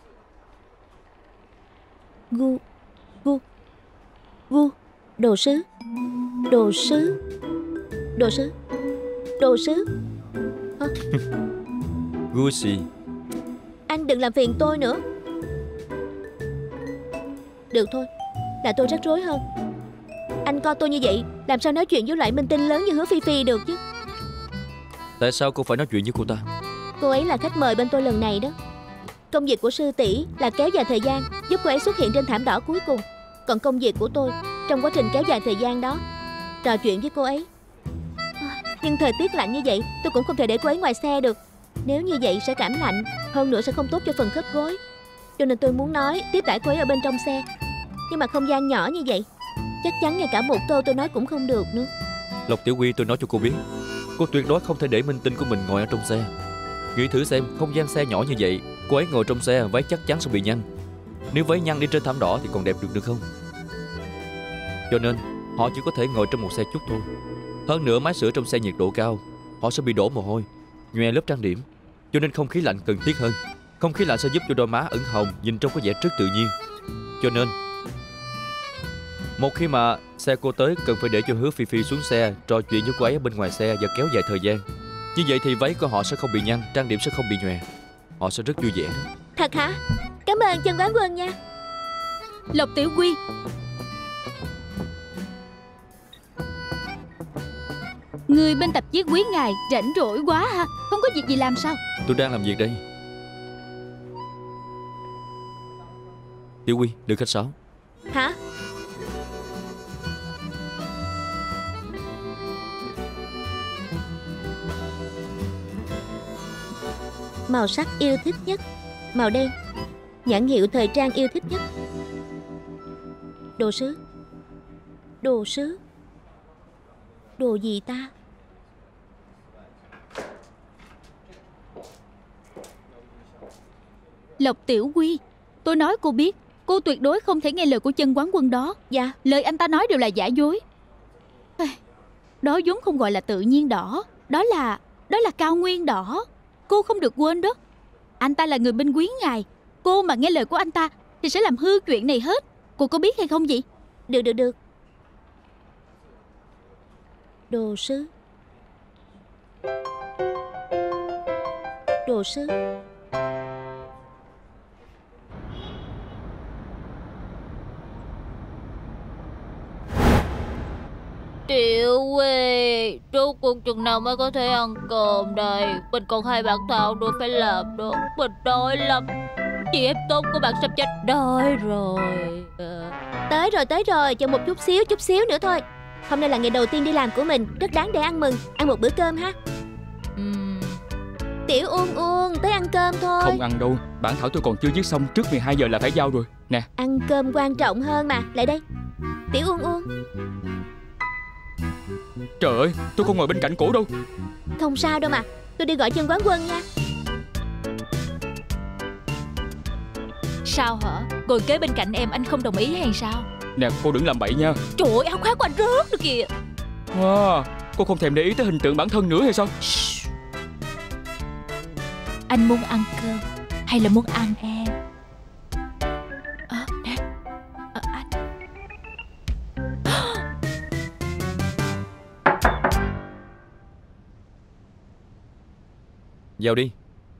Gu đồ sứ. Gucci. Anh đừng làm phiền tôi nữa. Được thôi, là tôi rắc rối hơn. Anh coi tôi như vậy, làm sao nói chuyện với loại minh tinh lớn như Hứa Phi Phi được chứ? Tại sao cô phải nói chuyện với cô ta? Cô ấy là khách mời bên tôi lần này đó. Công việc của sư tỷ là kéo dài thời gian, giúp cô ấy xuất hiện trên thảm đỏ cuối cùng. Còn công việc của tôi, trong quá trình kéo dài thời gian đó, trò chuyện với cô ấy. Nhưng thời tiết lạnh như vậy, tôi cũng không thể để cô ấy ngoài xe được. Nếu như vậy sẽ cảm lạnh, hơn nữa sẽ không tốt cho phần khớp gối. Cho nên tôi muốn nói tiếp đãi cô ấy ở bên trong xe. Nhưng mà không gian nhỏ như vậy, chắc chắn ngay cả một câu tôi nói cũng không được nữa. Lộc Tiểu Quy, tôi nói cho cô biết, cô tuyệt đối không thể để minh tinh của mình ngồi ở trong xe. Nghĩ thử xem, không gian xe nhỏ như vậy, cô ấy ngồi trong xe, váy chắc chắn sẽ bị nhăn. Nếu váy nhăn đi trên thảm đỏ thì còn đẹp được không? Cho nên họ chỉ có thể ngồi trong một xe chút thôi. Hơn nữa máy sưởi trong xe nhiệt độ cao, họ sẽ bị đổ mồ hôi, nhòe lớp trang điểm. Cho nên không khí lạnh cần thiết hơn. Không khí lạnh sẽ giúp cho đôi má ửng hồng, nhìn trông có vẻ rất tự nhiên. Cho nên Một khi mà xe cô tới, cần phải để cho Hứa Phi Phi xuống xe, trò chuyện với cô ấy ở bên ngoài xe và kéo dài thời gian. Như vậy thì váy của họ sẽ không bị nhăn, trang điểm sẽ không bị nhòe. Họ sẽ rất vui vẻ đó. Thật hả? Cảm ơn chân quán quân nha. Lộc Tiểu Quy, người bên tạp chí Quý Ngài rảnh rỗi quá ha. Không có việc gì làm sao? Tôi đang làm việc đây. Tiểu Quy, đừng khách sáo. Hả? Màu sắc yêu thích nhất màu đen. Nhãn hiệu thời trang yêu thích nhất. Đồ sứ. Đồ sứ. Đồ gì ta? Lộc Tiểu Quy, tôi nói cô biết, cô tuyệt đối không thể nghe lời của chân quán quân đó. Dạ. Lời anh ta nói đều là giả dối. Đó vốn không gọi là tự nhiên đỏ, đó là cao nguyên đỏ. Cô không được quên đó. Anh ta là người bên Quý Ngài. Cô mà nghe lời của anh ta thì sẽ làm hư chuyện này hết. Cô có biết hay không vậy? Được. Đồ sứ. Đồ sứ. Tiểu Quy, rốt cuộc chừng nào mới có thể ăn cơm đây? Mình còn 2 bản thảo nữa phải làm đó. Mình đói lắm. Chị em tốt của bạn sắp chết đói rồi. Tới rồi, chờ một chút xíu nữa thôi. Hôm nay là ngày đầu tiên đi làm của mình, rất đáng để ăn mừng. Ăn một bữa cơm ha. Tiểu Uông, tới ăn cơm thôi. Không ăn đâu, bản thảo tôi còn chưa viết xong, trước 12 giờ là phải giao rồi. Nè. Ăn cơm quan trọng hơn mà. Lại đây. Tiểu Uông. Trời ơi, tôi không ngồi bên cạnh cổ đâu. Không sao đâu mà, tôi đi gọi chân quán quân nha. Sao hả? Ngồi kế bên cạnh em anh không đồng ý hay sao? Nè, cô đừng làm bậy nha. Trời ơi, áo khoác của anh rớt rồi kìa. Wow, cô không thèm để ý tới hình tượng bản thân nữa hay sao? Anh muốn ăn cơm hay là muốn ăn em? Nè, anh. Vào đi.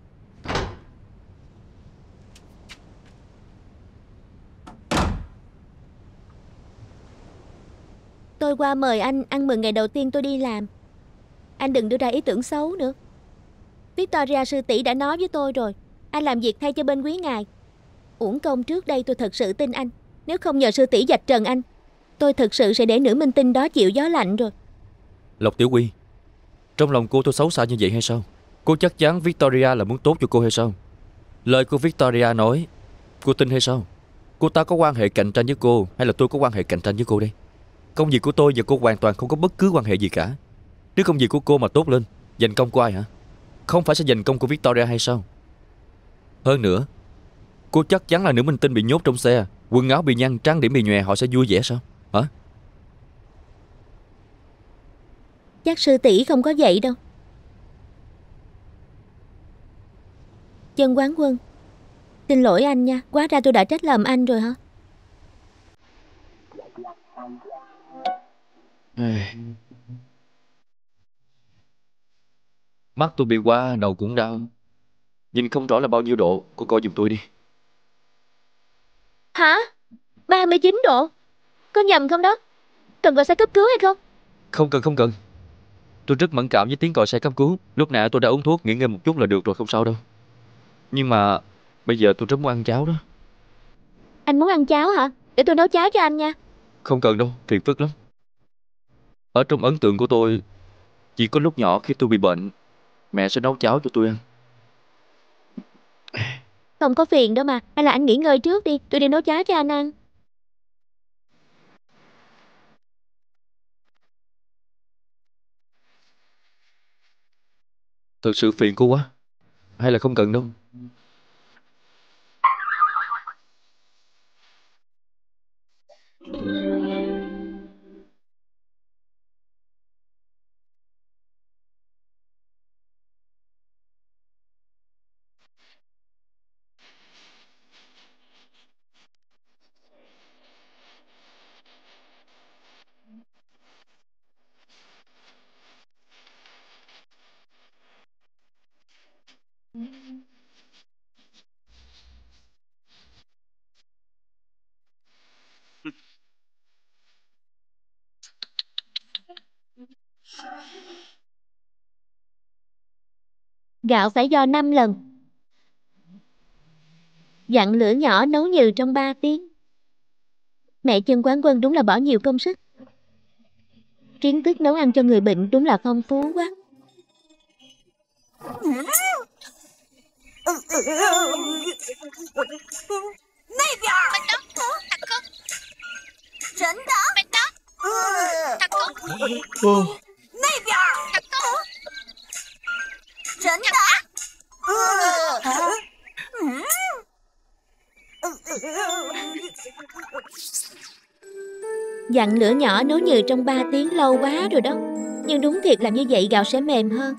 Tôi qua mời anh ăn mừng ngày đầu tiên tôi đi làm. Anh đừng đưa ra ý tưởng xấu nữa. Victoria sư tỷ đã nói với tôi rồi, anh làm việc thay cho bên Quý Ngài. Uổng công trước đây tôi thật sự tin anh. Nếu không nhờ sư tỷ vạch trần anh, tôi thật sự sẽ để nữ minh tinh đó chịu gió lạnh rồi. Lộc Tiểu Quy, trong lòng cô tôi xấu xa như vậy hay sao? Cô chắc chắn Victoria là muốn tốt cho cô hay sao? Lời của Victoria nói, cô tin hay sao? Cô ta có quan hệ cạnh tranh với cô, hay là tôi có quan hệ cạnh tranh với cô đây? Công việc của tôi và cô hoàn toàn không có bất cứ quan hệ gì cả. Nếu công việc của cô mà tốt lên, giành công của ai hả? Không phải sẽ giành công của Victoria hay sao? Hơn nữa, cô chắc chắn là nữ minh tinh bị nhốt trong xe, quần áo bị nhăn, trang điểm bị nhòe, họ sẽ vui vẻ sao? Hả? Chắc sư tỷ không có vậy đâu. Chân quán quân, xin lỗi anh nha. Quá ra tôi đã trách lầm anh rồi hả? Mắt tôi bị qua, đầu cũng đau. Nhìn không rõ là bao nhiêu độ, cô coi giùm tôi đi. Hả? 39 độ? Có nhầm không đó? Cần gọi xe cấp cứu hay không? Không cần. Tôi rất mẫn cảm với tiếng còi xe cấp cứu. Lúc nãy tôi đã uống thuốc, nghỉ ngơi một chút là được rồi, không sao đâu. Nhưng mà bây giờ tôi rất muốn ăn cháo đó. Anh muốn ăn cháo hả? Để tôi nấu cháo cho anh nha. Không cần đâu, phiền phức lắm. Ở trong ấn tượng của tôi, chỉ có lúc nhỏ khi tôi bị bệnh, mẹ sẽ nấu cháo cho tôi ăn. Không có phiền đâu mà. Hay là anh nghỉ ngơi trước đi, tôi đi nấu cháo cho anh ăn. Thật sự phiền cô quá. Hay là không cần đâu. Gạo phải do 5 lần. Dặn lửa nhỏ nấu nhừ trong 3 tiếng. Mẹ Chân quán quân đúng là bỏ nhiều công sức. Kiến thức nấu ăn cho người bệnh đúng là phong phú quá. Dặn lửa nhỏ nấu nhừ trong 3 tiếng lâu quá rồi đó. Nhưng đúng thiệt làm như vậy gạo sẽ mềm hơn.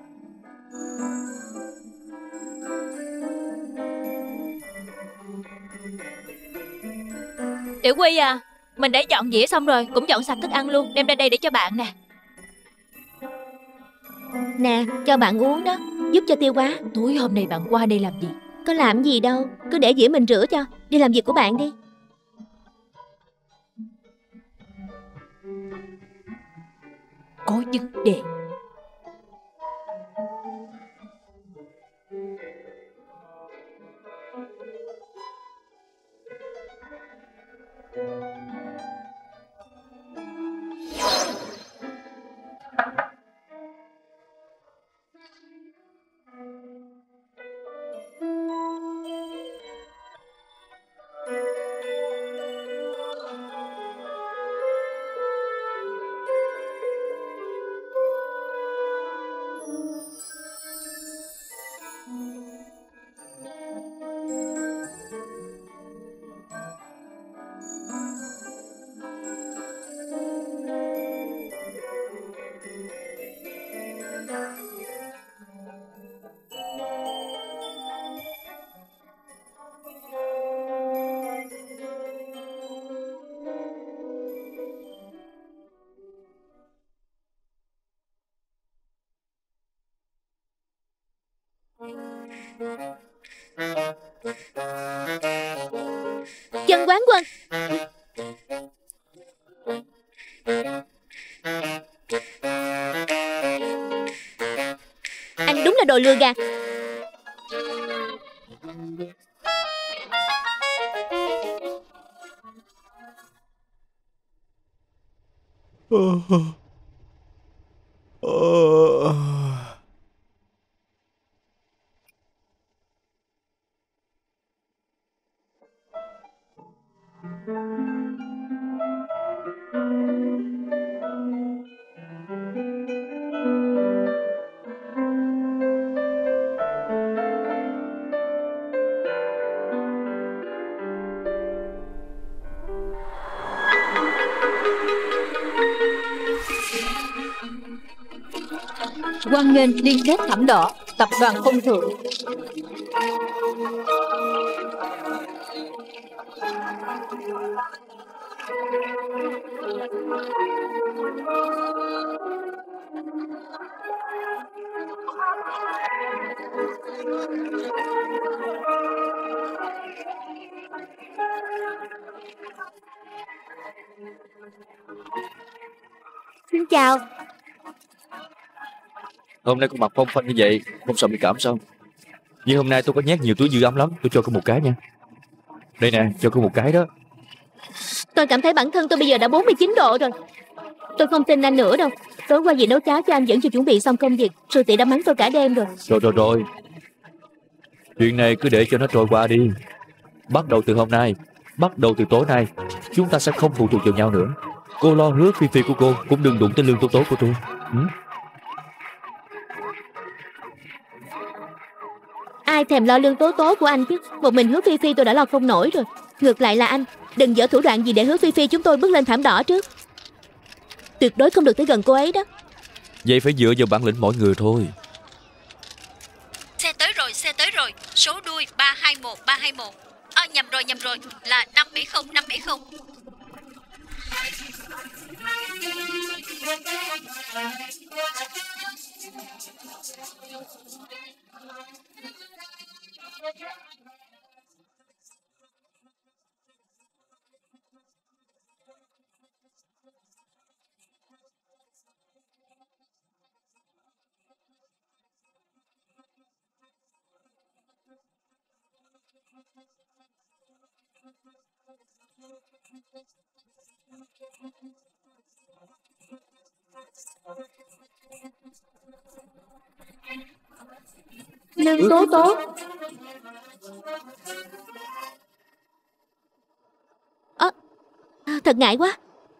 Tiểu Quy à, mình đã dọn dĩa xong rồi, cũng dọn sạch thức ăn luôn, đem ra đây để cho bạn nè. Nè, cho bạn uống đó, giúp cho tiêu hóa. Tối hôm nay bạn qua đây làm gì? Có làm gì đâu, cứ để dĩa mình rửa cho. Đi làm việc của bạn đi. Có vấn đề. Chân quán quân. Anh đúng là đồ lừa gạt. Hoan nghênh liên kết thảm đỏ, tập đoàn Phong Thượng. Xin chào. Hôm nay con mặc phong phanh như vậy, không sợ bị cảm sao? Nhưng hôm nay tôi có nhét nhiều túi dư ấm lắm, tôi cho con một cái nha. Đây nè, cho con một cái đó. Tôi cảm thấy bản thân tôi bây giờ đã 49 độ rồi. Tôi không tin anh nữa đâu. Tối qua vì nấu cháo cho anh vẫn chưa chuẩn bị xong công việc, sư tỷ đã mắng tôi cả đêm rồi. Rồi. Chuyện này cứ để cho nó trôi qua đi. Bắt đầu từ hôm nay, bắt đầu từ tối nay, chúng ta sẽ không phụ thuộc vào nhau nữa. Cô lo hứa Phi Phi của cô cũng đừng đụng tới lương tố tố của tôi. Ai thèm lo lương tố tố của anh chứ. Một mình Hứa Phi Phi tôi đã lo không nổi rồi. Ngược lại là anh, đừng dở thủ đoạn gì để Hứa Phi Phi chúng tôi bước lên thảm đỏ trước. Tuyệt đối không được tới gần cô ấy đó. Vậy phải dựa vào bản lĩnh mỗi người thôi. Xe tới rồi. Số đuôi 321. Nhầm rồi, là 570. Lương Tố Tố. Thật ngại quá.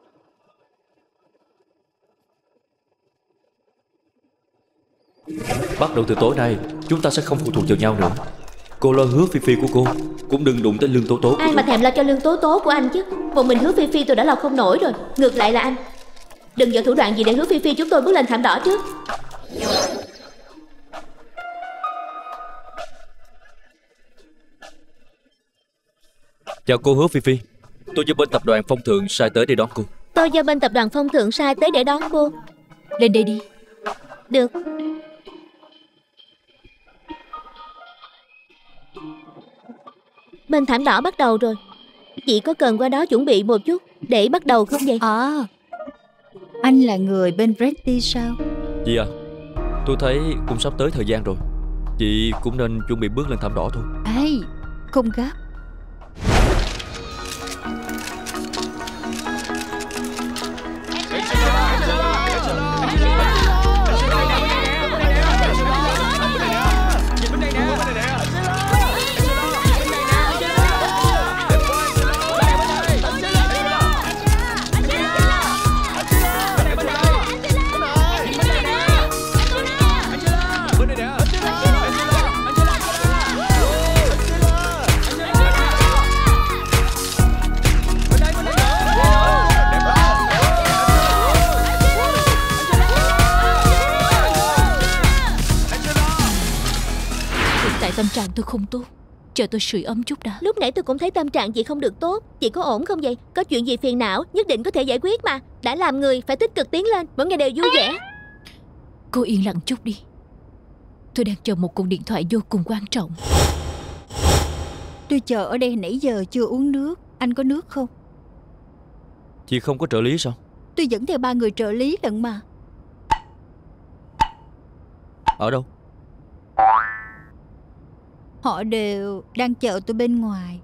Bắt đầu từ tối nay, chúng ta sẽ không phụ thuộc vào nhau nữa. Cô lo Hứa Phi Phi của cô, cũng đừng đụng tới Lương Tố Tố. Ai mà thèm lo cho Lương Tố Tố của anh chứ. Một mình Hứa Phi Phi tôi đã lo không nổi rồi. Ngược lại là anh. Đừng dở thủ đoạn gì để Hứa Phi Phi chúng tôi bước lên thảm đỏ trước. Chào cô Hứa Phi Phi. Tôi do bên tập đoàn Phong Thượng sai tới để đón cô. Tôi do bên tập đoàn Phong Thượng sai tới để đón cô. Lên đây đi. Được. Bên thảm đỏ bắt đầu rồi. Chị có cần qua đó chuẩn bị một chút để bắt đầu không vậy? Anh là người bên Prestige sao? Chị à, tôi thấy cũng sắp tới thời gian rồi. Chị cũng nên chuẩn bị bước lên thảm đỏ thôi. Không gấp. Tâm trạng tôi không tốt, chờ tôi sưởi ấm chút đã. Lúc nãy tôi cũng thấy tâm trạng chị không được tốt. Chị có ổn không vậy? Có chuyện gì phiền não nhất định có thể giải quyết mà. Đã làm người phải tích cực tiến lên, mỗi ngày đều vui vẻ. Cô yên lặng chút đi. Tôi đang chờ một cuộc điện thoại vô cùng quan trọng. Tôi chờ ở đây nãy giờ chưa uống nước. Anh có nước không? Chị không có trợ lý sao? Tôi dẫn theo 3 người trợ lý lận mà. Ở đâu? Họ đều đang chờ tôi bên ngoài.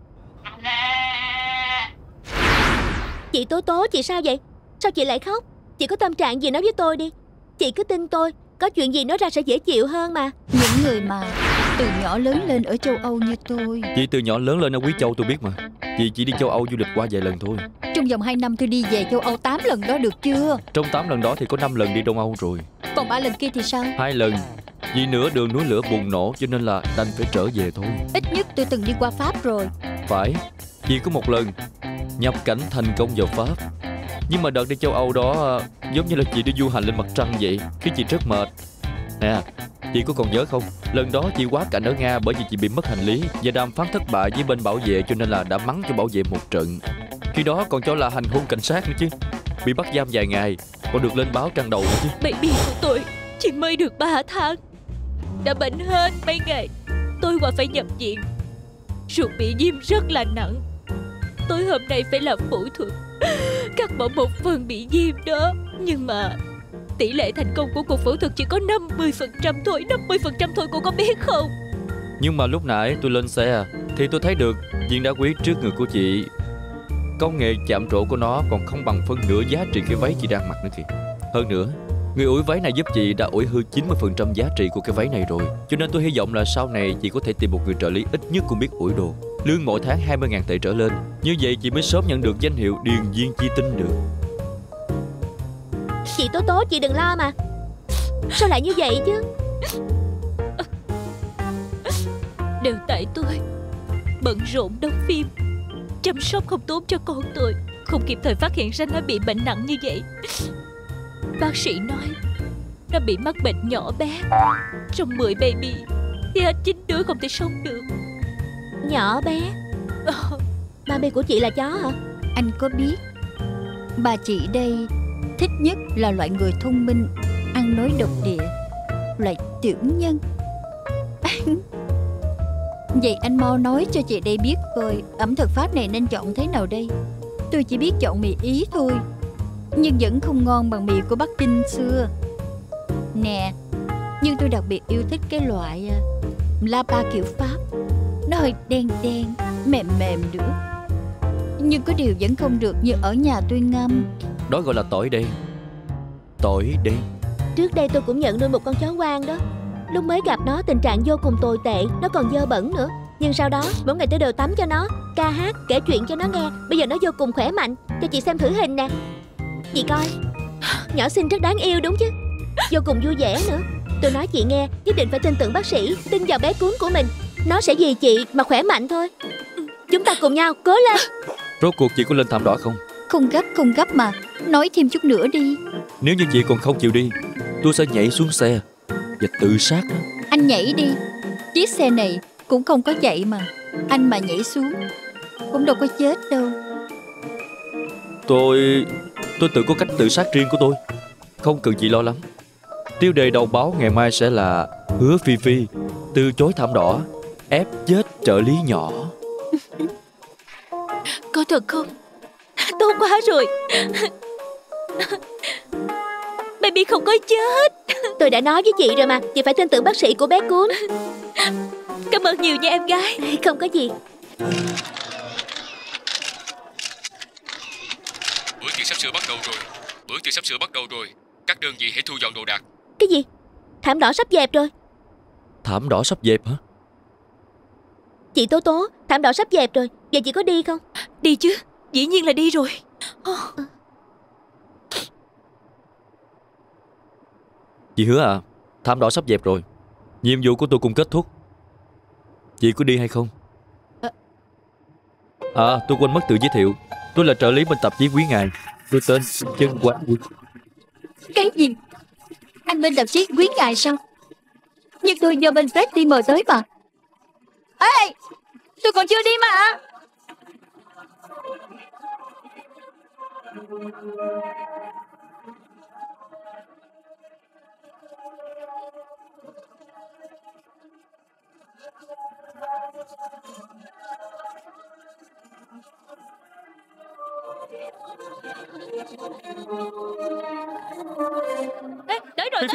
Chị Tố Tố, chị sao vậy? Sao chị lại khóc? Chị có tâm trạng gì nói với tôi đi. Chị cứ tin tôi, có chuyện gì nói ra sẽ dễ chịu hơn mà. Những người mà từ nhỏ lớn lên ở châu Âu như tôi. Chị từ nhỏ lớn lên ở Quý Châu tôi biết mà. Chị chỉ đi châu Âu du lịch qua vài lần thôi. Trong vòng 2 năm tôi đi về châu Âu 8 lần đó được chưa? Trong 8 lần đó thì có 5 lần đi Đông Âu rồi. Còn 3 lần kia thì sao? 2 lần. Vì nửa đường núi lửa bùng nổ cho nên là đành phải trở về thôi. Ít nhất tôi từng đi qua Pháp rồi. Phải. Chỉ có một lần nhập cảnh thành công vào Pháp. Nhưng mà đợt đi châu Âu đó giống như là chị đi du hành lên mặt trăng vậy. Khiến chị rất mệt. Nè, chị có còn nhớ không? Lần đó chị quá cảnh ở Nga bởi vì chị bị mất hành lý và đàm phán thất bại với bên bảo vệ, cho nên là đã mắng cho bảo vệ một trận. Khi đó còn cho là hành hung cảnh sát nữa chứ. Bị bắt giam vài ngày, còn được lên báo trang đầu nữa chứ. Baby của tôi chỉ mới được 3 tháng đã bệnh hết mấy ngày. Tôi qua phải nhập viện. Ruột bị viêm rất là nặng. Tối hôm nay phải làm phẫu thuật cắt bỏ một phần bị viêm đó. Nhưng mà tỷ lệ thành công của cuộc phẫu thuật chỉ có 50% thôi. 50% thôi, cô có biết không? Nhưng mà lúc nãy tôi lên xe thì tôi thấy được viên đá quý trước người của chị. Công nghệ chạm trổ của nó còn không bằng phân nửa giá trị cái váy chị đang mặc nữa kìa. Hơn nữa, người ủi váy này giúp chị đã ủi hư 90% giá trị của cái váy này rồi. Cho nên tôi hy vọng là sau này chị có thể tìm một người trợ lý ít nhất cũng biết ủi đồ. Lương mỗi tháng 20.000 tệ trở lên. Như vậy chị mới sớm nhận được danh hiệu điền viên chi tinh được. Chị Tố Tố, chị đừng lo mà. Sao lại như vậy chứ? Đều tại tôi bận rộn đóng phim, chăm sóc không tốt cho con tôi, không kịp thời phát hiện ra nó bị bệnh nặng như vậy. Bác sĩ nói nó bị mắc bệnh nhỏ bé. Trong 10 baby thì hết 9 đứa không thể sống được. Nhỏ bé? Baby của chị là chó hả? Anh có biết bà chị đây thích nhất là loại người thông minh, ăn nói độc địa, loại tiểu nhân. Vậy anh mau nói cho chị đây biết coi ẩm thực Pháp này nên chọn thế nào đây. Tôi chỉ biết chọn mì Ý thôi, nhưng vẫn không ngon bằng mì của Bắc Kinh xưa. Nè, nhưng tôi đặc biệt yêu thích cái loại Lapa kiểu Pháp. Nó hơi đen đen, mềm mềm nữa. Nhưng có điều vẫn không được như ở nhà tôi ngâm. Đó gọi là tỏi đen. Tỏi đen. Trước đây tôi cũng nhận nuôi một con chó hoang đó. Lúc mới gặp nó tình trạng vô cùng tồi tệ, nó còn dơ bẩn nữa. Nhưng sau đó mỗi ngày tôi đều tắm cho nó, ca hát, kể chuyện cho nó nghe. Bây giờ nó vô cùng khỏe mạnh. Cho chị xem thử hình nè. Chị coi. Nhỏ xinh rất đáng yêu đúng chứ. Vô cùng vui vẻ nữa. Tôi nói chị nghe, nhất định phải tin tưởng bác sĩ, tin vào bé cún của mình. Nó sẽ vì chị mà khỏe mạnh thôi. Chúng ta cùng nhau, cố lên. Rốt cuộc chị có lên thảm đỏ không? Không gấp mà. Nói thêm chút nữa đi. Nếu như chị còn không chịu đi, tôi sẽ nhảy xuống xe và tự sát đó. Anh nhảy đi. Chiếc xe này cũng không có chạy mà. Anh mà nhảy xuống cũng đâu có chết đâu. Tôi tự có cách tự sát riêng của tôi. Không cần chị lo lắng. Tiêu đề đầu báo ngày mai sẽ là Hứa Phi Phi từ chối thảm đỏ, ép chết trợ lý nhỏ. Có thật không? Tốt quá rồi. Baby không có chết. Tôi đã nói với chị rồi mà. Chị phải tin tưởng bác sĩ của bé cún. Cảm ơn nhiều nha em gái. Không có gì. Bữa tiệc sắp sửa bắt đầu rồi. Các đơn vị hãy thu dọn đồ đạc. Cái gì? Thảm đỏ sắp dẹp rồi. Thảm đỏ sắp dẹp hả? Chị Tố Tố, thảm đỏ sắp dẹp rồi. Giờ chị có đi không? Đi chứ. Dĩ nhiên là đi rồi. Chị Hứa à, thảm đỏ sắp dẹp rồi. Nhiệm vụ của tôi cũng kết thúc. Chị có đi hay không? Tôi quên mất tự giới thiệu. Tôi là trợ lý bên tạp chí Quý Ngài. Tôi tên Chân Quán Quân. Cái gì? Anh bên tạp chí Quý Ngài sao? Nhưng tôi do bên Freddy mời tới mà. Ê, tôi còn chưa đi mà. Ê, tới rồi.